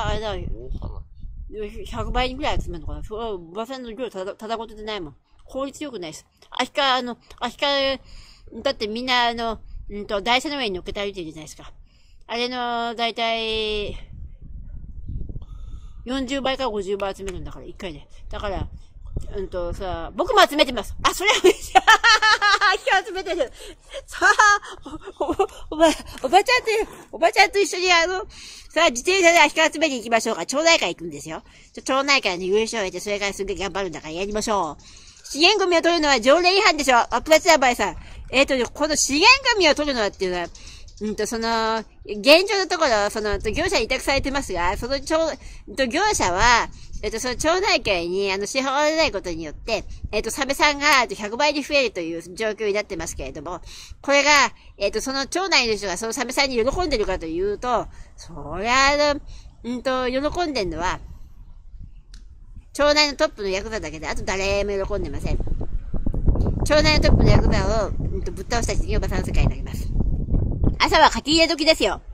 あれだ、100倍ぐらい集めるのかな。おばさんの量ただごとでないもん。効率良くないです。空き缶、だってみんな台車の上に乗っけて歩いてるじゃないですか。あれの、だいたい、40倍から50倍集めるんだから、1回で。だから、僕も集めてます。それはめっちゃ、集めてる。さあ、おばちゃんと一緒にさあ、自転車で空き缶集めに行きましょうか。町内会行くんですよ。町内会の優勝を得て、それからすげえ頑張るんだからやりましょう。資源ゴミを取るのは条例違反でしょ。プラチナバイさん。この資源ゴミを取るのはっていうのは、現状のところ、業者に委託されてますが、業者は、その町内会に、支払われないことによって、サメさんが100倍に増えるという状況になってますけれども、これが、その町内の人がそのサメさんに喜んでるかというと、そりゃ、喜んでんのは、町内のトップのヤクザだけで、あと誰も喜んでません。町内のトップのヤクザを、ぶっ倒した次おばさんの世界になります。朝は書き入れ時ですよ。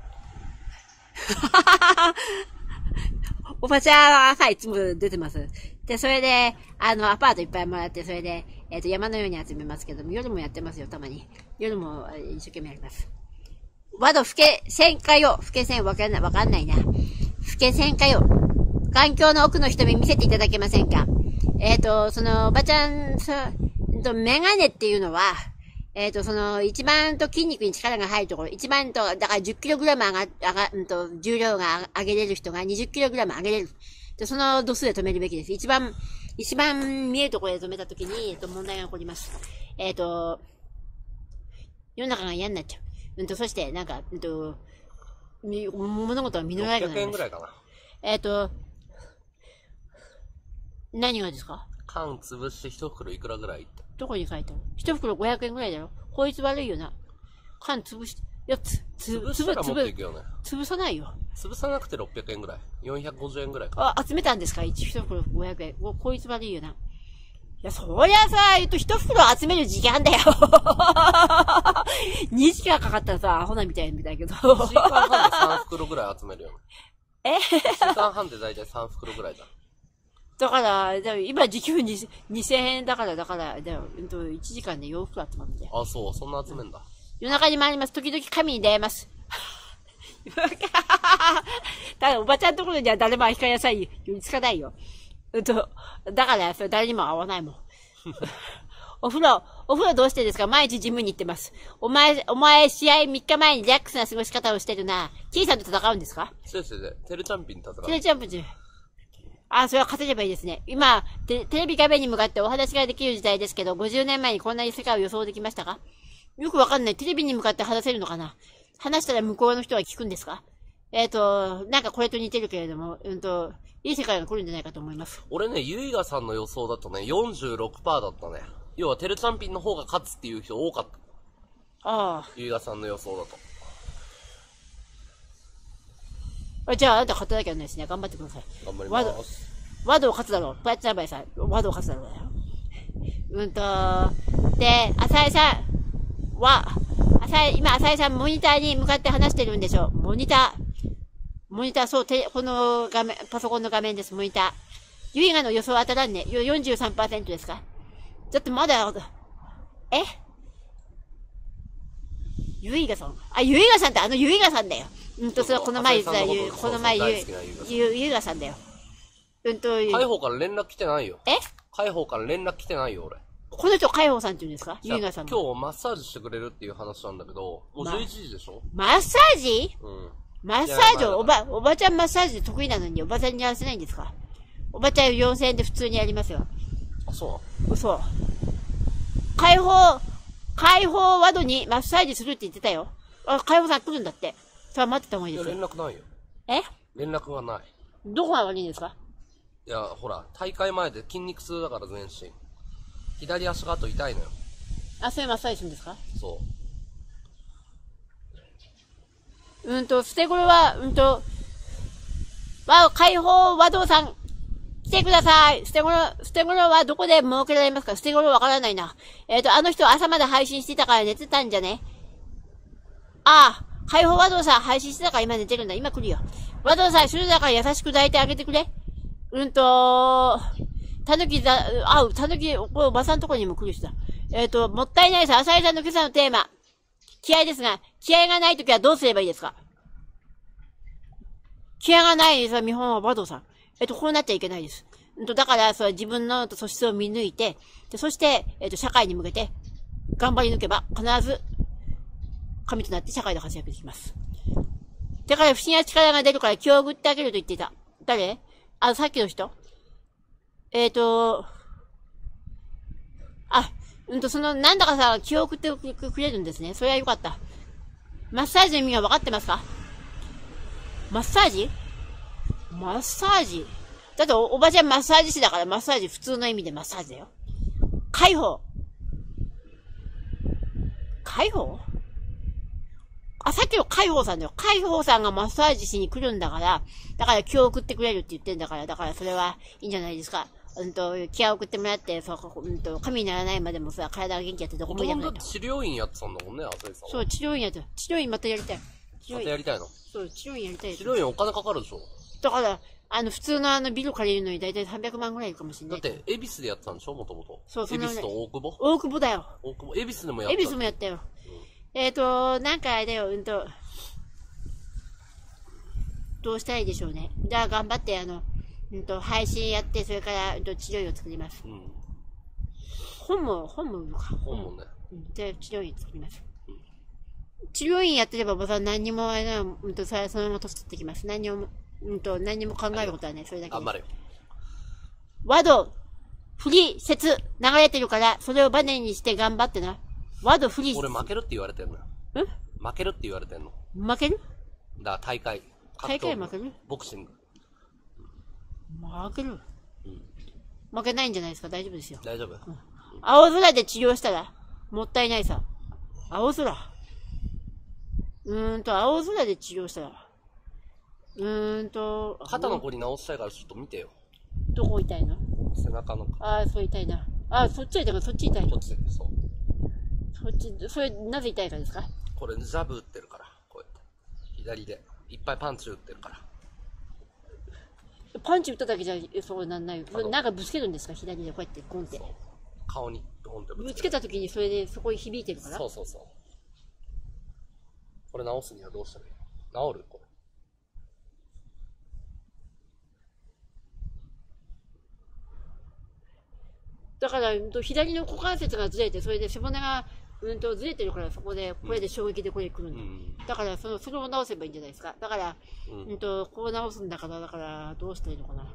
おばちゃんは朝いつも出てます。で、それで、アパートいっぱいもらって、それで、山のように集めますけども、夜もやってますよ、たまに。夜も一生懸命やります。和道、老け線かよ。老け線わかんないな。老け線かよ。環境の奥の瞳見せていただけませんか？おばちゃん、メガネっていうのは、 その、一番と筋肉に力が入るところ、一番と、だから 10kg 重量が上げれる人が 20kg 上げれる。で、その度数で止めるべきです。一番見えるところで止めたときに、問題が起こります。世の中が嫌になっちゃう。そして、なんか、物事は実らなくなります。 600円ぐらいかな。 何がですか？ 缶潰して一袋いくらぐらいって。 どこに書いてある？一袋500円ぐらいだろ？こいつ悪いよな。缶潰して、いや、 潰したら持っていくよね。 潰さないよ。 潰さなくて600円ぐらい。450円ぐらいか。 あ、集めたんですか？一袋500円。こいつ悪いよな。いや、そりゃさ、一袋集める時間だよ。2時間かかったらさ、アホなみたいだけど。 1時間半で3袋ぐらい集めるよね。 1 時間半でだいたい3袋ぐらいだ。 だから、今時給2000円だから、1時間で4袋集まるんで。 あ、そう、そんな集めんだ。 夜中に回ります。時々神に出会えます。ただ、おばちゃんのところには誰も光りなさいよ。見つかないよ。だから、それ誰にも会わないもん。お風呂どうしてですか？毎日ジムに行ってます。お前、試合3日前にリラックスな過ごし方をしてるな。キーさんと戦うんですか？ 先生で、テレチャンピン戦う。 テレチャンピンそれは勝てればいいですね。今、テレビ画面に向かってお話ができる時代ですけど、50年前にこんなに世界を予想できましたか？よくわかんない。テレビに向かって話せるのかな？話したら向こうの人は聞くんですか？なんかこれと似てるけれども、いい世界が来るんじゃないかと思います。 俺ね、ユイガさんの予想だとね、46% だったね。要はテレチャンピンの方が勝つっていう人多かった。 ああ。 ユイガさんの予想だと。 じゃあ、あなた勝たなきゃいけないですね。頑張ってください。 頑張ります。 ワド勝つだろう。プラッチナバイさん。ワド勝つだろうだよ。で、浅井さんは、今浅井さんモニターに向かって話してるんでしょう。モニター、そう、この画面、パソコンの画面です、モニター。ユイガの予想当たらんね。43% ですか？だってまだ、ユイガさん。ユイガさんってユイガさんだよ。それはこの前言ってた、ユイガさんだよ。 海保から連絡来てないよ。海保から連絡来てないよ、俺。 この人、海保さんって言うんですか？ユイガさん。 今日マッサージしてくれるっていう話なんだけど、もう11時でしょ？ マッサージ？マッサージおばちゃんマッサージ得意なのにおばちゃんにやらせないんですか？おばちゃん4000円で普通にやりますよ。 あ、そう嘘。解放ワドにマッサージするって言ってたよ。解放さん来るんだって。それは待ってた方がいいですよ。 連絡ないよ。連絡がない。 どこが悪いんですか？ いや、ほら、大会前で筋肉痛だから全身。左足があと痛いのよ。 そういうマッサージするんですか？ そう。 捨て頃は、解放和道さん、来てください。捨て頃はどこで設けられますか？捨て頃わからないな。あの人朝まで配信してたから寝てたんじゃね？解放和道さん配信してたから今寝てるんだ。今来るよ。和道さん、それだから優しく抱いてあげてくれ。たぬき、おばさんとこにも来るしだ。もったいないです。浅井さんの今朝のテーマ。気合ですが、気合がないときはどうすればいいですか？気合がないです。見本は和道さん。こうなっちゃいけないです。だから、自分の素質を見抜いて、そして、社会に向けて、頑張り抜けば、必ず、神となって社会で活躍できます。だから、不思議な力が出るから気を送ってあげると言っていた。誰？さっきの人？なんだかさ、気を送ってくれるんですね。それはよかった。マッサージの意味は分かってますか？マッサージだっておばちゃんマッサージ師だからマッサージ普通の意味でマッサージだよ。解放さっきの解放さんだよ。解放さんがマッサージしに来るんだから、だから気を送ってくれるって言ってんだから、だからそれはいいんじゃないですか。気合を送ってもらって、神にならないまでもさ、体が元気やってどこもいなくなる。 治療院やってたんだもんね、浅井さん。 そう、治療院やってた。治療院またやりたい。 またやりたいの？ そう、治療院やりたい。 治療院お金かかるでしょ？ だから、普通のビル借りるのにだいたい300万ぐらいいるかもしれない。 だって、恵比寿でやってたんでしょ？もともと。 そう、 恵比寿と大久保？ 大久保だよ。 大久保。恵比寿でもやった。 恵比寿もやったよ。なんかあれだよ、どうしたらいいでしょうね。じゃあ頑張って、配信やって、それから、治療院を作ります。本も売るか。 本もね。 で、治療院作ります。治療院やってれば、僕は何にも、そのまま年取ってきます。何にも考えることはね、それだけ。 頑張れよ。 和道、フリー、説、流れてるから、それをバネにして頑張ってな。和道、フリー。 俺負けるって言われてんのよ。負けるって言われてんの。 負ける？ だから大会負ける？ ボクシング。 負ける？負けないんじゃないですか？大丈夫ですよ。 大丈夫？ 青空で治療したら、もったいないさ。青空。青空で治療したら。 肩のこり直したいからちょっと見てよ。 どこ痛いの？ 背中の。 そう痛いな。そっち痛いからそっち痛い。 こっちで、そう。 そっち、それ、なぜ痛いかですか？ これ、ジャブ打ってるから、こうやって。左で。いっぱいパンチ打ってるから。 パンチ打っただけじゃ、そうなんないよ。なんかぶつけるんですか？左でこうやって、ゴンって。 顔に、ゴンってぶつけた時にそれで、そこに響いてるから？ そう。これ直すにはどうしたらいい？治る？これ。 だから、左の股関節がずれて、それで背骨が、ずれてるから、そこで、これで衝撃でこれ来るんだ。だから、それを直せばいいんじゃないですか。だから、こう直すんだから、どうしたらいいのかな。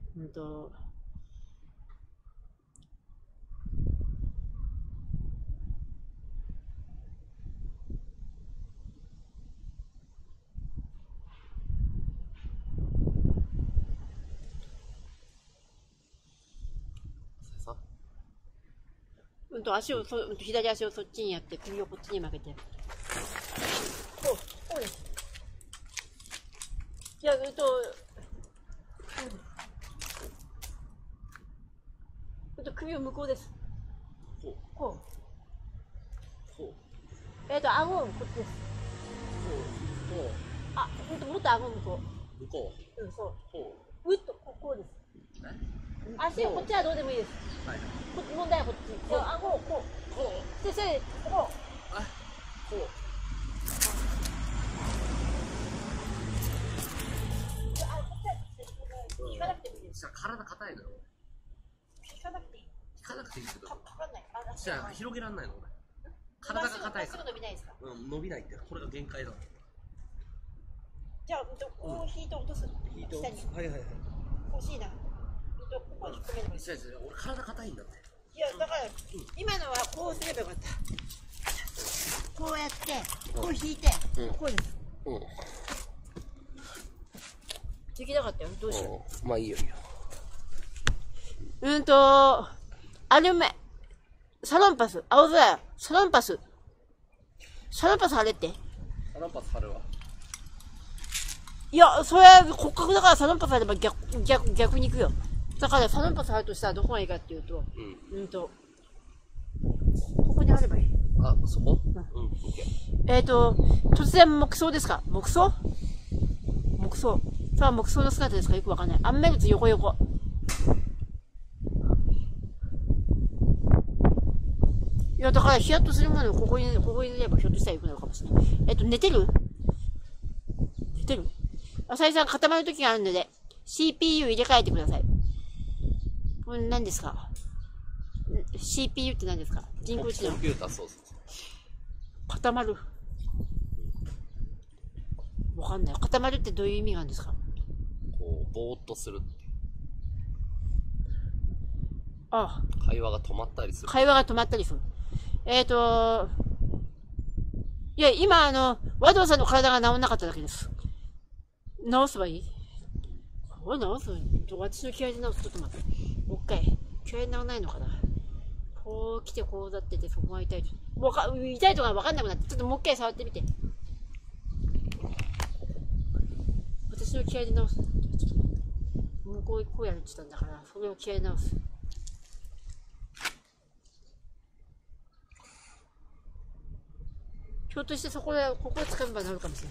左足をそっちにやって、首をこっちに曲げて。そうです。いや、首を向こうです。こう。顎をこっちです。もっと顎向こう。 向こう。 そう。こうです。足をこっちはどうでもいいです。問題はこっち。顎をこう。先生、こう。引かなくてもいいです。 体硬いのよ。 引かなくていい。 引かなくていいけど。 かかんない。 じゃあ広げらんないの俺。体が硬いから。 伸びないですか？ 伸びないって、これが限界だ。 じゃあ、こう引いて落とす。下に。欲しいな。ここに込めればいい。 俺体硬いんだって。 いや、だから、今のはこうすればよかった。こうやって、こう引いて、こうです。できなかったよ。どうしよう。まあいいよ。 アルメ、サロンパス、青空、サロンパス貼れって。 サロンパス貼るわ。 いや、それは骨格だからサロンパス貼れば逆に行くよ。だからサロンパス貼るとしたらどこがいいかっていうと、ここに貼ればいい。 そこ？ 突然木葬ですか？木葬。それは木葬の姿ですか？よくわかんない。アンメルツ横。いや、だからヒヤッとするものをここに入れればひょっとしたらよくなるかもしれない。寝てる？浅井さん固まる時があるので、CPU 入れ替えてください。これ何ですか？ CPU って何ですか？人工知能。 コンピューター、そう。 固まる。わかんない。固まるってどういう意味があるんですか？ ぼーっとする。 会話が止まったりする。 いや、今和道さんの体が治んなかっただけです。治せばいい？これ治す？私の気合で治す。ちょっと待って。もう一回。気合で治らないのかな？こう来てこうだってて、そこが痛い。痛いとかわかんなくなって、ちょっともう一回触ってみて。私の気合で治す。もうこうやるって言ったんだから、それを気合で治す。ひょっとしてここを掴めば治るかもしれない。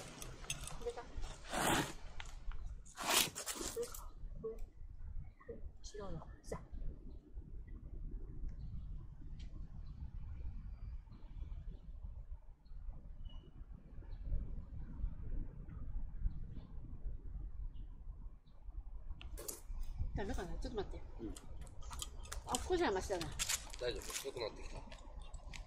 違うの。さあ。ダメかな？ちょっと待って。少しはマシだな。 大丈夫。良くなってきた。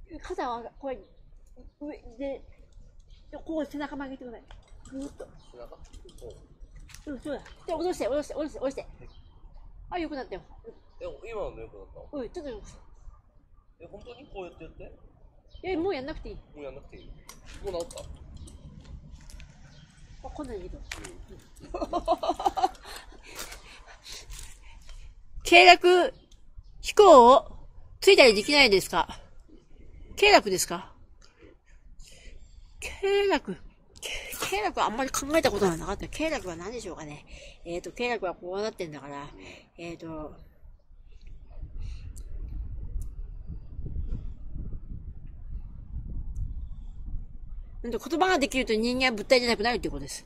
肩はこれ、上で、ここ背中曲げてください。ぐーっと。 背中うん、そうだ。で、下ろして、下ろして、下ろして、下ろして。あ、よくなったよ。 今のよくなった？ うん、ちょっとよく。 本当にこうやってやって？ もうやんなくていい。 もうやんなくていい？もう治った？ あ、こんなんいいけど。経絡飛行をついたりできないですか？経絡ですか？経絡はあんまり考えたことがなかった。経絡は何でしょうかね。経絡はこうなってんだから、言葉ができると人間は物体じゃなくなるっていうことです。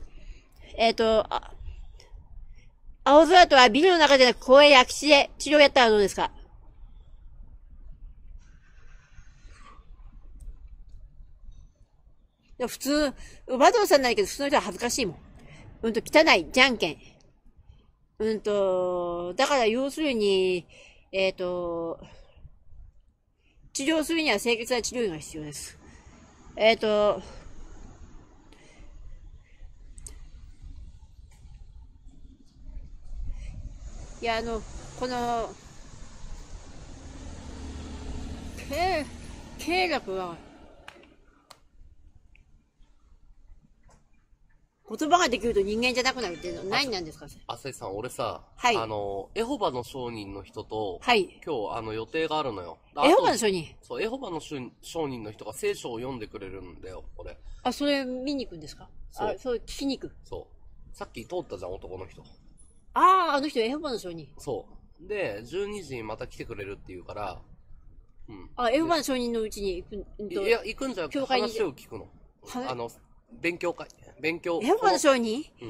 青空とはビルの中でなく公園や空き地で治療やったらどうですか？普通、和道さんないけど普通の人は恥ずかしいもん。汚い、じゃんけん。だから要するに、治療するには清潔な治療院が必要です。いや、この、経絡は、言葉ができると人間じゃなくなるって何なんですか？ 浅井さん、俺さ、 はい。 エホバの証人の人と、 はい。 今日、予定があるのよ。 エホバの証人？ そう、エホバの証人の人が聖書を読んでくれるんだよ、これ。 あ、それ見に行くんですか？そう。そう、聞きに行く。 そう。さっき通ったじゃん、男の人。 ああ、あの人、エホバの証人。 そう。で、12時にまた来てくれるって言うから、 うん。あ、エホバの証人のうちに行く、 いや、行くんじゃなくて、話を聞くの。勉強会。エホバの証人？ うん。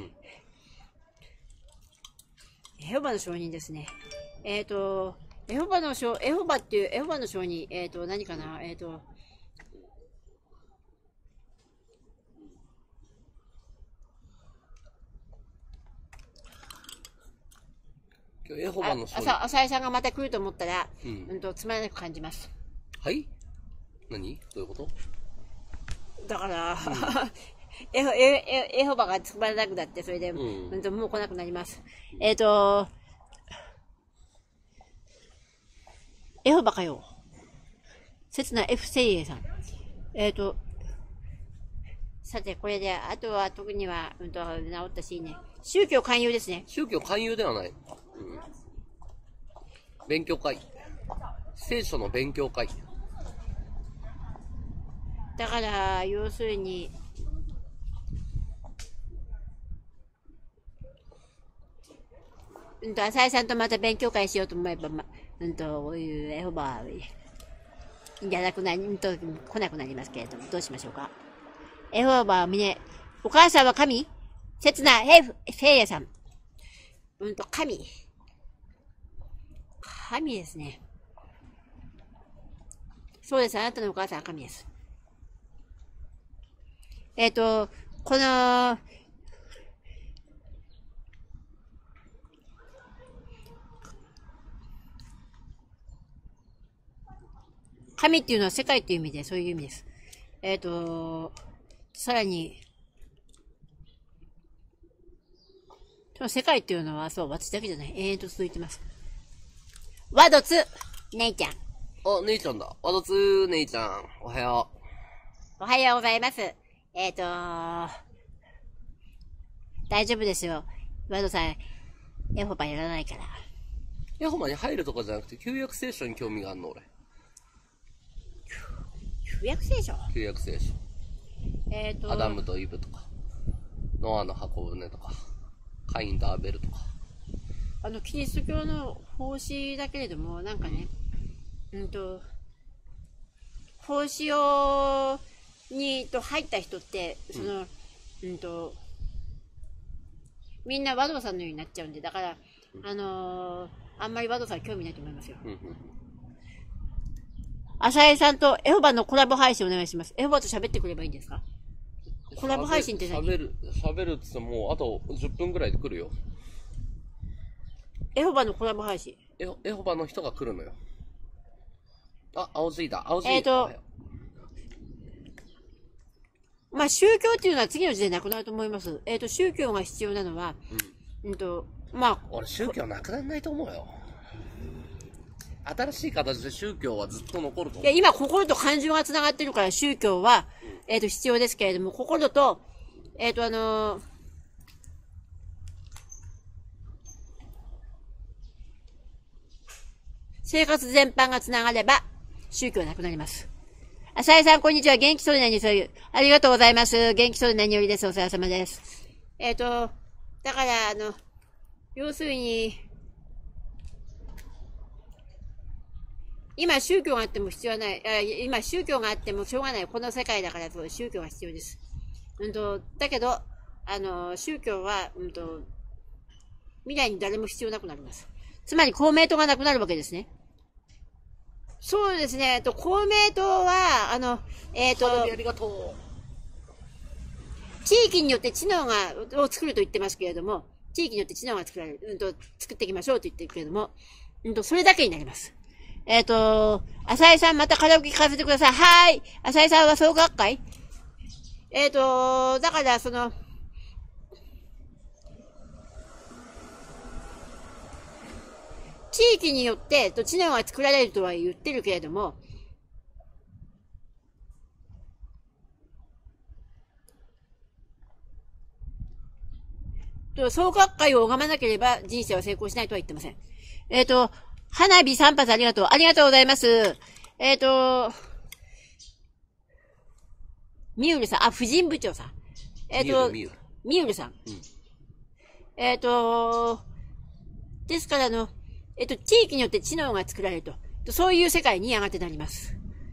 エホバの証人ですね。エホバの証人、何かな？エホバの証人。浅井さんがまた来ると思ったら、つまらなく感じます。 はい？何？どういうこと？ だから、エホバがつまらなくなって、それで、もう来なくなります。エホバかよ。刹那 F 精鋭さん。さて、これで、あとは特には、治ったしね。宗教勧誘ですね。 宗教勧誘ではない。勉強会。聖書の勉強会。 だから、要するに、浅井さんとまた勉強会しようと思えば、こういうエホバはいらなくなり、来なくなりますけれども、どうしましょうか。エホバはお母さんは神？刹那フェイヤさん。神ですね。そうです、あなたのお母さんは神です。この、神っていうのは世界っていう意味で、そういう意味です。さらに、世界っていうのは、そう、私だけじゃない。延々と続いてます。ワドツ、姉ちゃん。 あ、姉ちゃんだ。ワドツ、姉ちゃん。おはよう。おはようございます。大丈夫ですよ。ワドさん、エホバやらないから。 エホバに入るとかじゃなくて、旧約聖書に興味があるの、俺。 旧約聖書？ 旧約聖書。アダムとイブとか、ノアの箱舟とか、カインとアベルとか。 キリスト教の奉仕だけれども、なんかね、奉仕を、入った人って、みんな和道さんのようになっちゃうんで、だから、あんまり和道さん興味ないと思いますよ。浅井さんとエホバのコラボ配信お願いします。エホバと喋ってくればいいんですか？コラボ配信って何？ 喋るって言ってもうあと10分ぐらいで来るよ。 エホバのコラボ配信。 エホバの人が来るのよ。 あ、青Zだ。青Z。 まあ、宗教っていうのは次の時代なくなると思います。宗教が必要なのは、まあ。 俺、宗教なくならないと思うよ。新しい形で宗教はずっと残ると思う。 いや、今、心と感情が繋がってるから宗教は、必要ですけれども、心と、生活全般が繋がれば、宗教はなくなります。浅井さん、こんにちは。元気そうで何より。ありがとうございます。元気そうで何よりです。お世話様です。だから、要するに、今宗教があっても必要はない。今宗教があってもしょうがない。この世界だから宗教が必要です。だけど、宗教は、未来に誰も必要なくなります。つまり公明党がなくなるわけですね。そうですね。公明党は、 ありがとう。 地域によって知能を作ると言ってますけれども、地域によって知能が作られる、作っていきましょうと言ってるけれども、それだけになります。浅井さんまたカラオケ聞かせてください。はい。浅井さんは総学会？だから地域によって、知能が作られるとは言ってるけれども、総学会を拝まなければ人生は成功しないとは言ってません。花火3発ありがとう。ありがとうございます。ミウルさん、婦人部長さん。ミウルさん。ですから地域によって知能が作られると。そういう世界にやがてなります。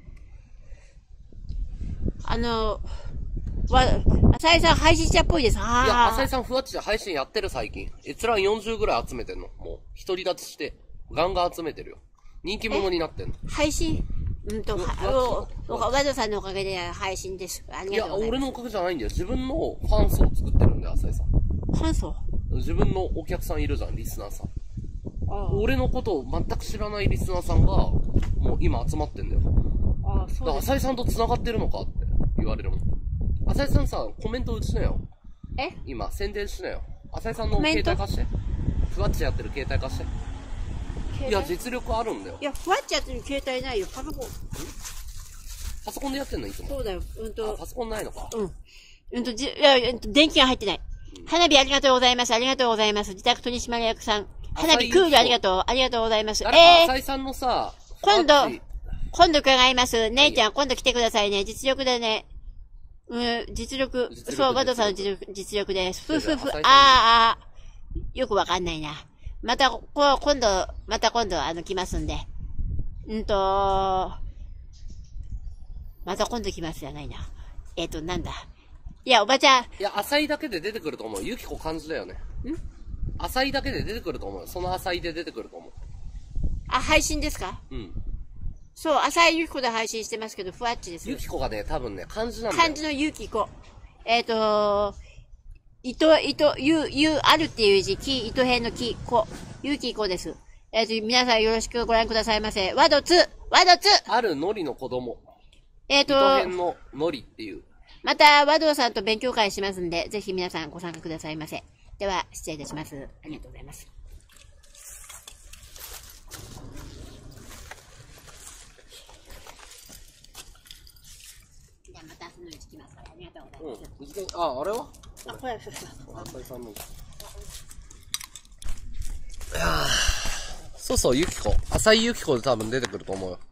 浅井さん配信者っぽいです。 いや、浅井さんふわっちで配信やってる最近。閲覧40ぐらい集めてんの。もう、独り立ちして、ガンガン集めてるよ。人気者になってんの。 配信和田さんのおかげで配信です。ありがとうございます。 いや、俺のおかげじゃないんだよ。自分のファン層を作ってるんだよ、浅井さん。 ファン層？ 自分のお客さんいるじゃん、リスナーさん。俺のことを全く知らないリスナーさんが、もう今集まってんだよ。そうです。だから浅井さんと繋がってるのかって言われるもん。浅井さんさ、コメント打ちなよ。今、宣伝しなよ。浅井さんの携帯貸して。ふわっちやってる携帯貸して。いや、実力あるんだよ。 いや、ふわっちやってる携帯ないよ。パソコンでやってんのいつも。 そうだよ。 パソコンないのか。 電気が入ってない。花火ありがとうございます。ありがとうございます。自宅取締役さん。花火クールありがとう。ありがとうございます。 浅井さんのさ、 今度伺います。姉ちゃん、今度来てくださいね。実力でね。実力。そう、和田さんの実力です。よくわかんないな。また今度、来ますんで。また今度来ますじゃないな。なんだ。いや、おばちゃん。 いや、浅井だけで出てくると思う。ゆきこ感じだよね。浅井だけで出てくると思う。その浅井で出てくると思う。 配信ですか？そう、浅井ゆきこで配信してますけど、ふわっちです。 ゆきこがね、多分ね、漢字なんだよ。 漢字のゆきこ。あるっていう字、糸辺の木、こ。ゆきこです。皆さんよろしくご覧くださいませ。和ドツあるのりの子供。糸辺ののりっていう。 また、和道さんと勉強会しますんで、ぜひ皆さんご参加くださいませ。では、失礼いたします。ありがとうございます。じゃあ、また明日のうち来ますから、ありがとうございます。 あれはこれ、 浅井さんの。そうそう、ゆきこ。浅井ゆきこで多分出てくると思うよ。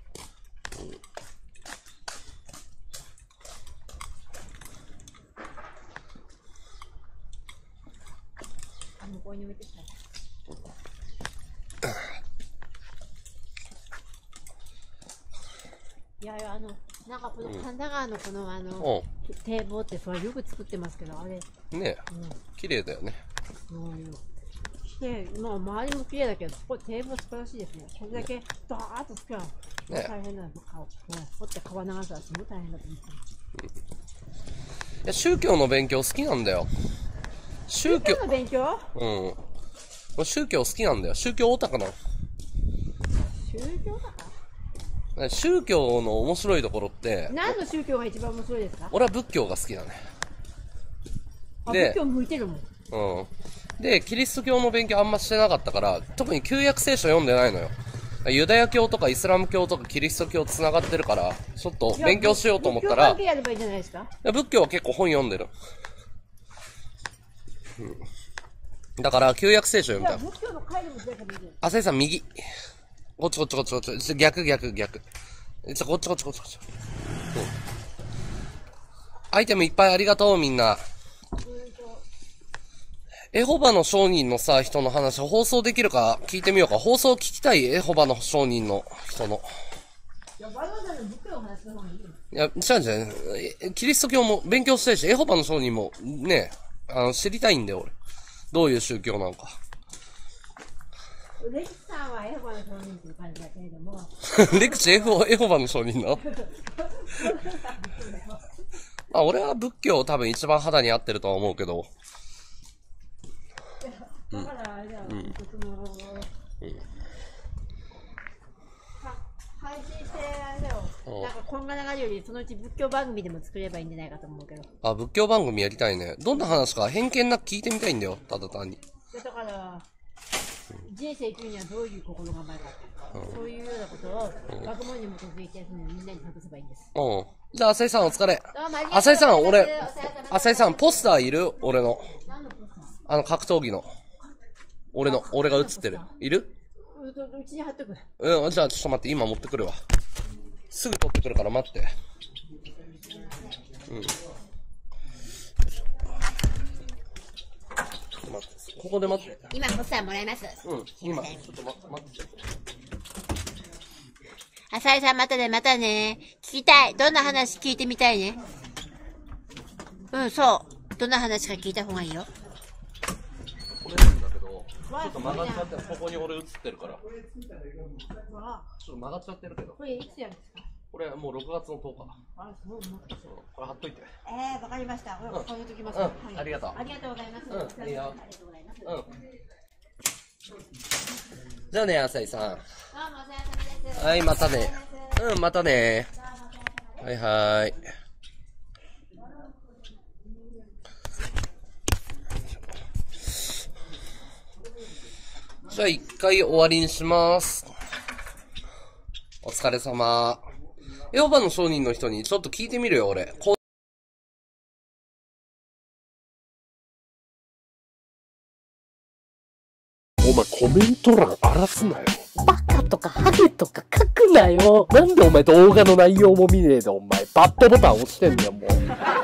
いやいや、なんかこの神田川のこの堤防ってそれよく作ってますけど、あれ。 ねえ。綺麗だよね。 まあ周りも綺麗だけど、ここ堤防素晴らしいですね。これだけドーッと作るの。大変なの。掘って川流すのはすごい大変だと思って。 いや、宗教の勉強好きなんだよ。 宗教の勉強？ 宗教好きなんだよ。宗教オタクなの。 宗教だか宗教の面白いところって、 何の宗教が一番面白いですか？ 俺は仏教が好きだね。 で、仏教向いてるもん。 うん。で、キリスト教の勉強あんましてなかったから、特に旧約聖書読んでないのよ。ユダヤ教とかイスラム教とかキリスト教繋がってるから、ちょっと勉強しようと思ったら、仏教は結構本読んでる。うん、だから、旧約聖書読みたい。浅井さん右。こっち。逆。こっち。アイテムいっぱいありがとう、みんな。エホバの証人のさ、人の話、放送できるか聞いてみようか。放送聞きたいエホバの証人の人の。いや、わざわざ仏教の話の方がいいよ。いや、違う。キリスト教も勉強したいし、エホバの証人も、ね、知りたいんだよ、俺。どういう宗教なのか。 レクさんはエホバの証人っていう感じだけれども。 レクチエホバの証人な。俺は仏教多分一番肌に合ってるとは思うけど。だからあれだよ、配信してあれだよ、なんかこんな流れよりそのうち仏教番組でも作ればいいんじゃないかと思うけど。仏教番組やりたいね。どんな話か偏見なく聞いてみたいんだよ、ただ単に。だから、人生生きるにはどういう心構えか、そういうようなことを学問に基づいてみんなに話せばいいんです。じゃあ、浅井さんお疲れ。浅井さん、ポスターいる？俺の。格闘技の。俺が映ってる。いる？うちに貼っとく。じゃあちょっと待って、今持ってくるわ。すぐ取ってくるから待って。ここで待って。 今ポスターもらいます。 今、ちょっと待って。 浅井さんまたね。聞きたい。どんな話聞いてみたいね。そう。どんな話か聞いた方がいいよ。 これなんだけど、ちょっと曲がっちゃって、ここに俺映ってるから。ちょっと曲がっちゃってるけど。 これいつやるんですか？ これもう6月の10日。これ貼っといて。 わかりました。これ貼っときます。 ありがとう。 ありがとうございます。いいよ。 じゃあね、浅井さん。 どうもお世話様です。 はい、またね。またね。はい。じゃあ一回終わりにします。お疲れ様。エホバの証人の人にちょっと聞いてみるよ、俺。 お前コメント欄荒らすなよ。バカとかハゲとか書くなよ。なんでお前動画の内容も見ねえでお前バッドボタン押してんだよもう。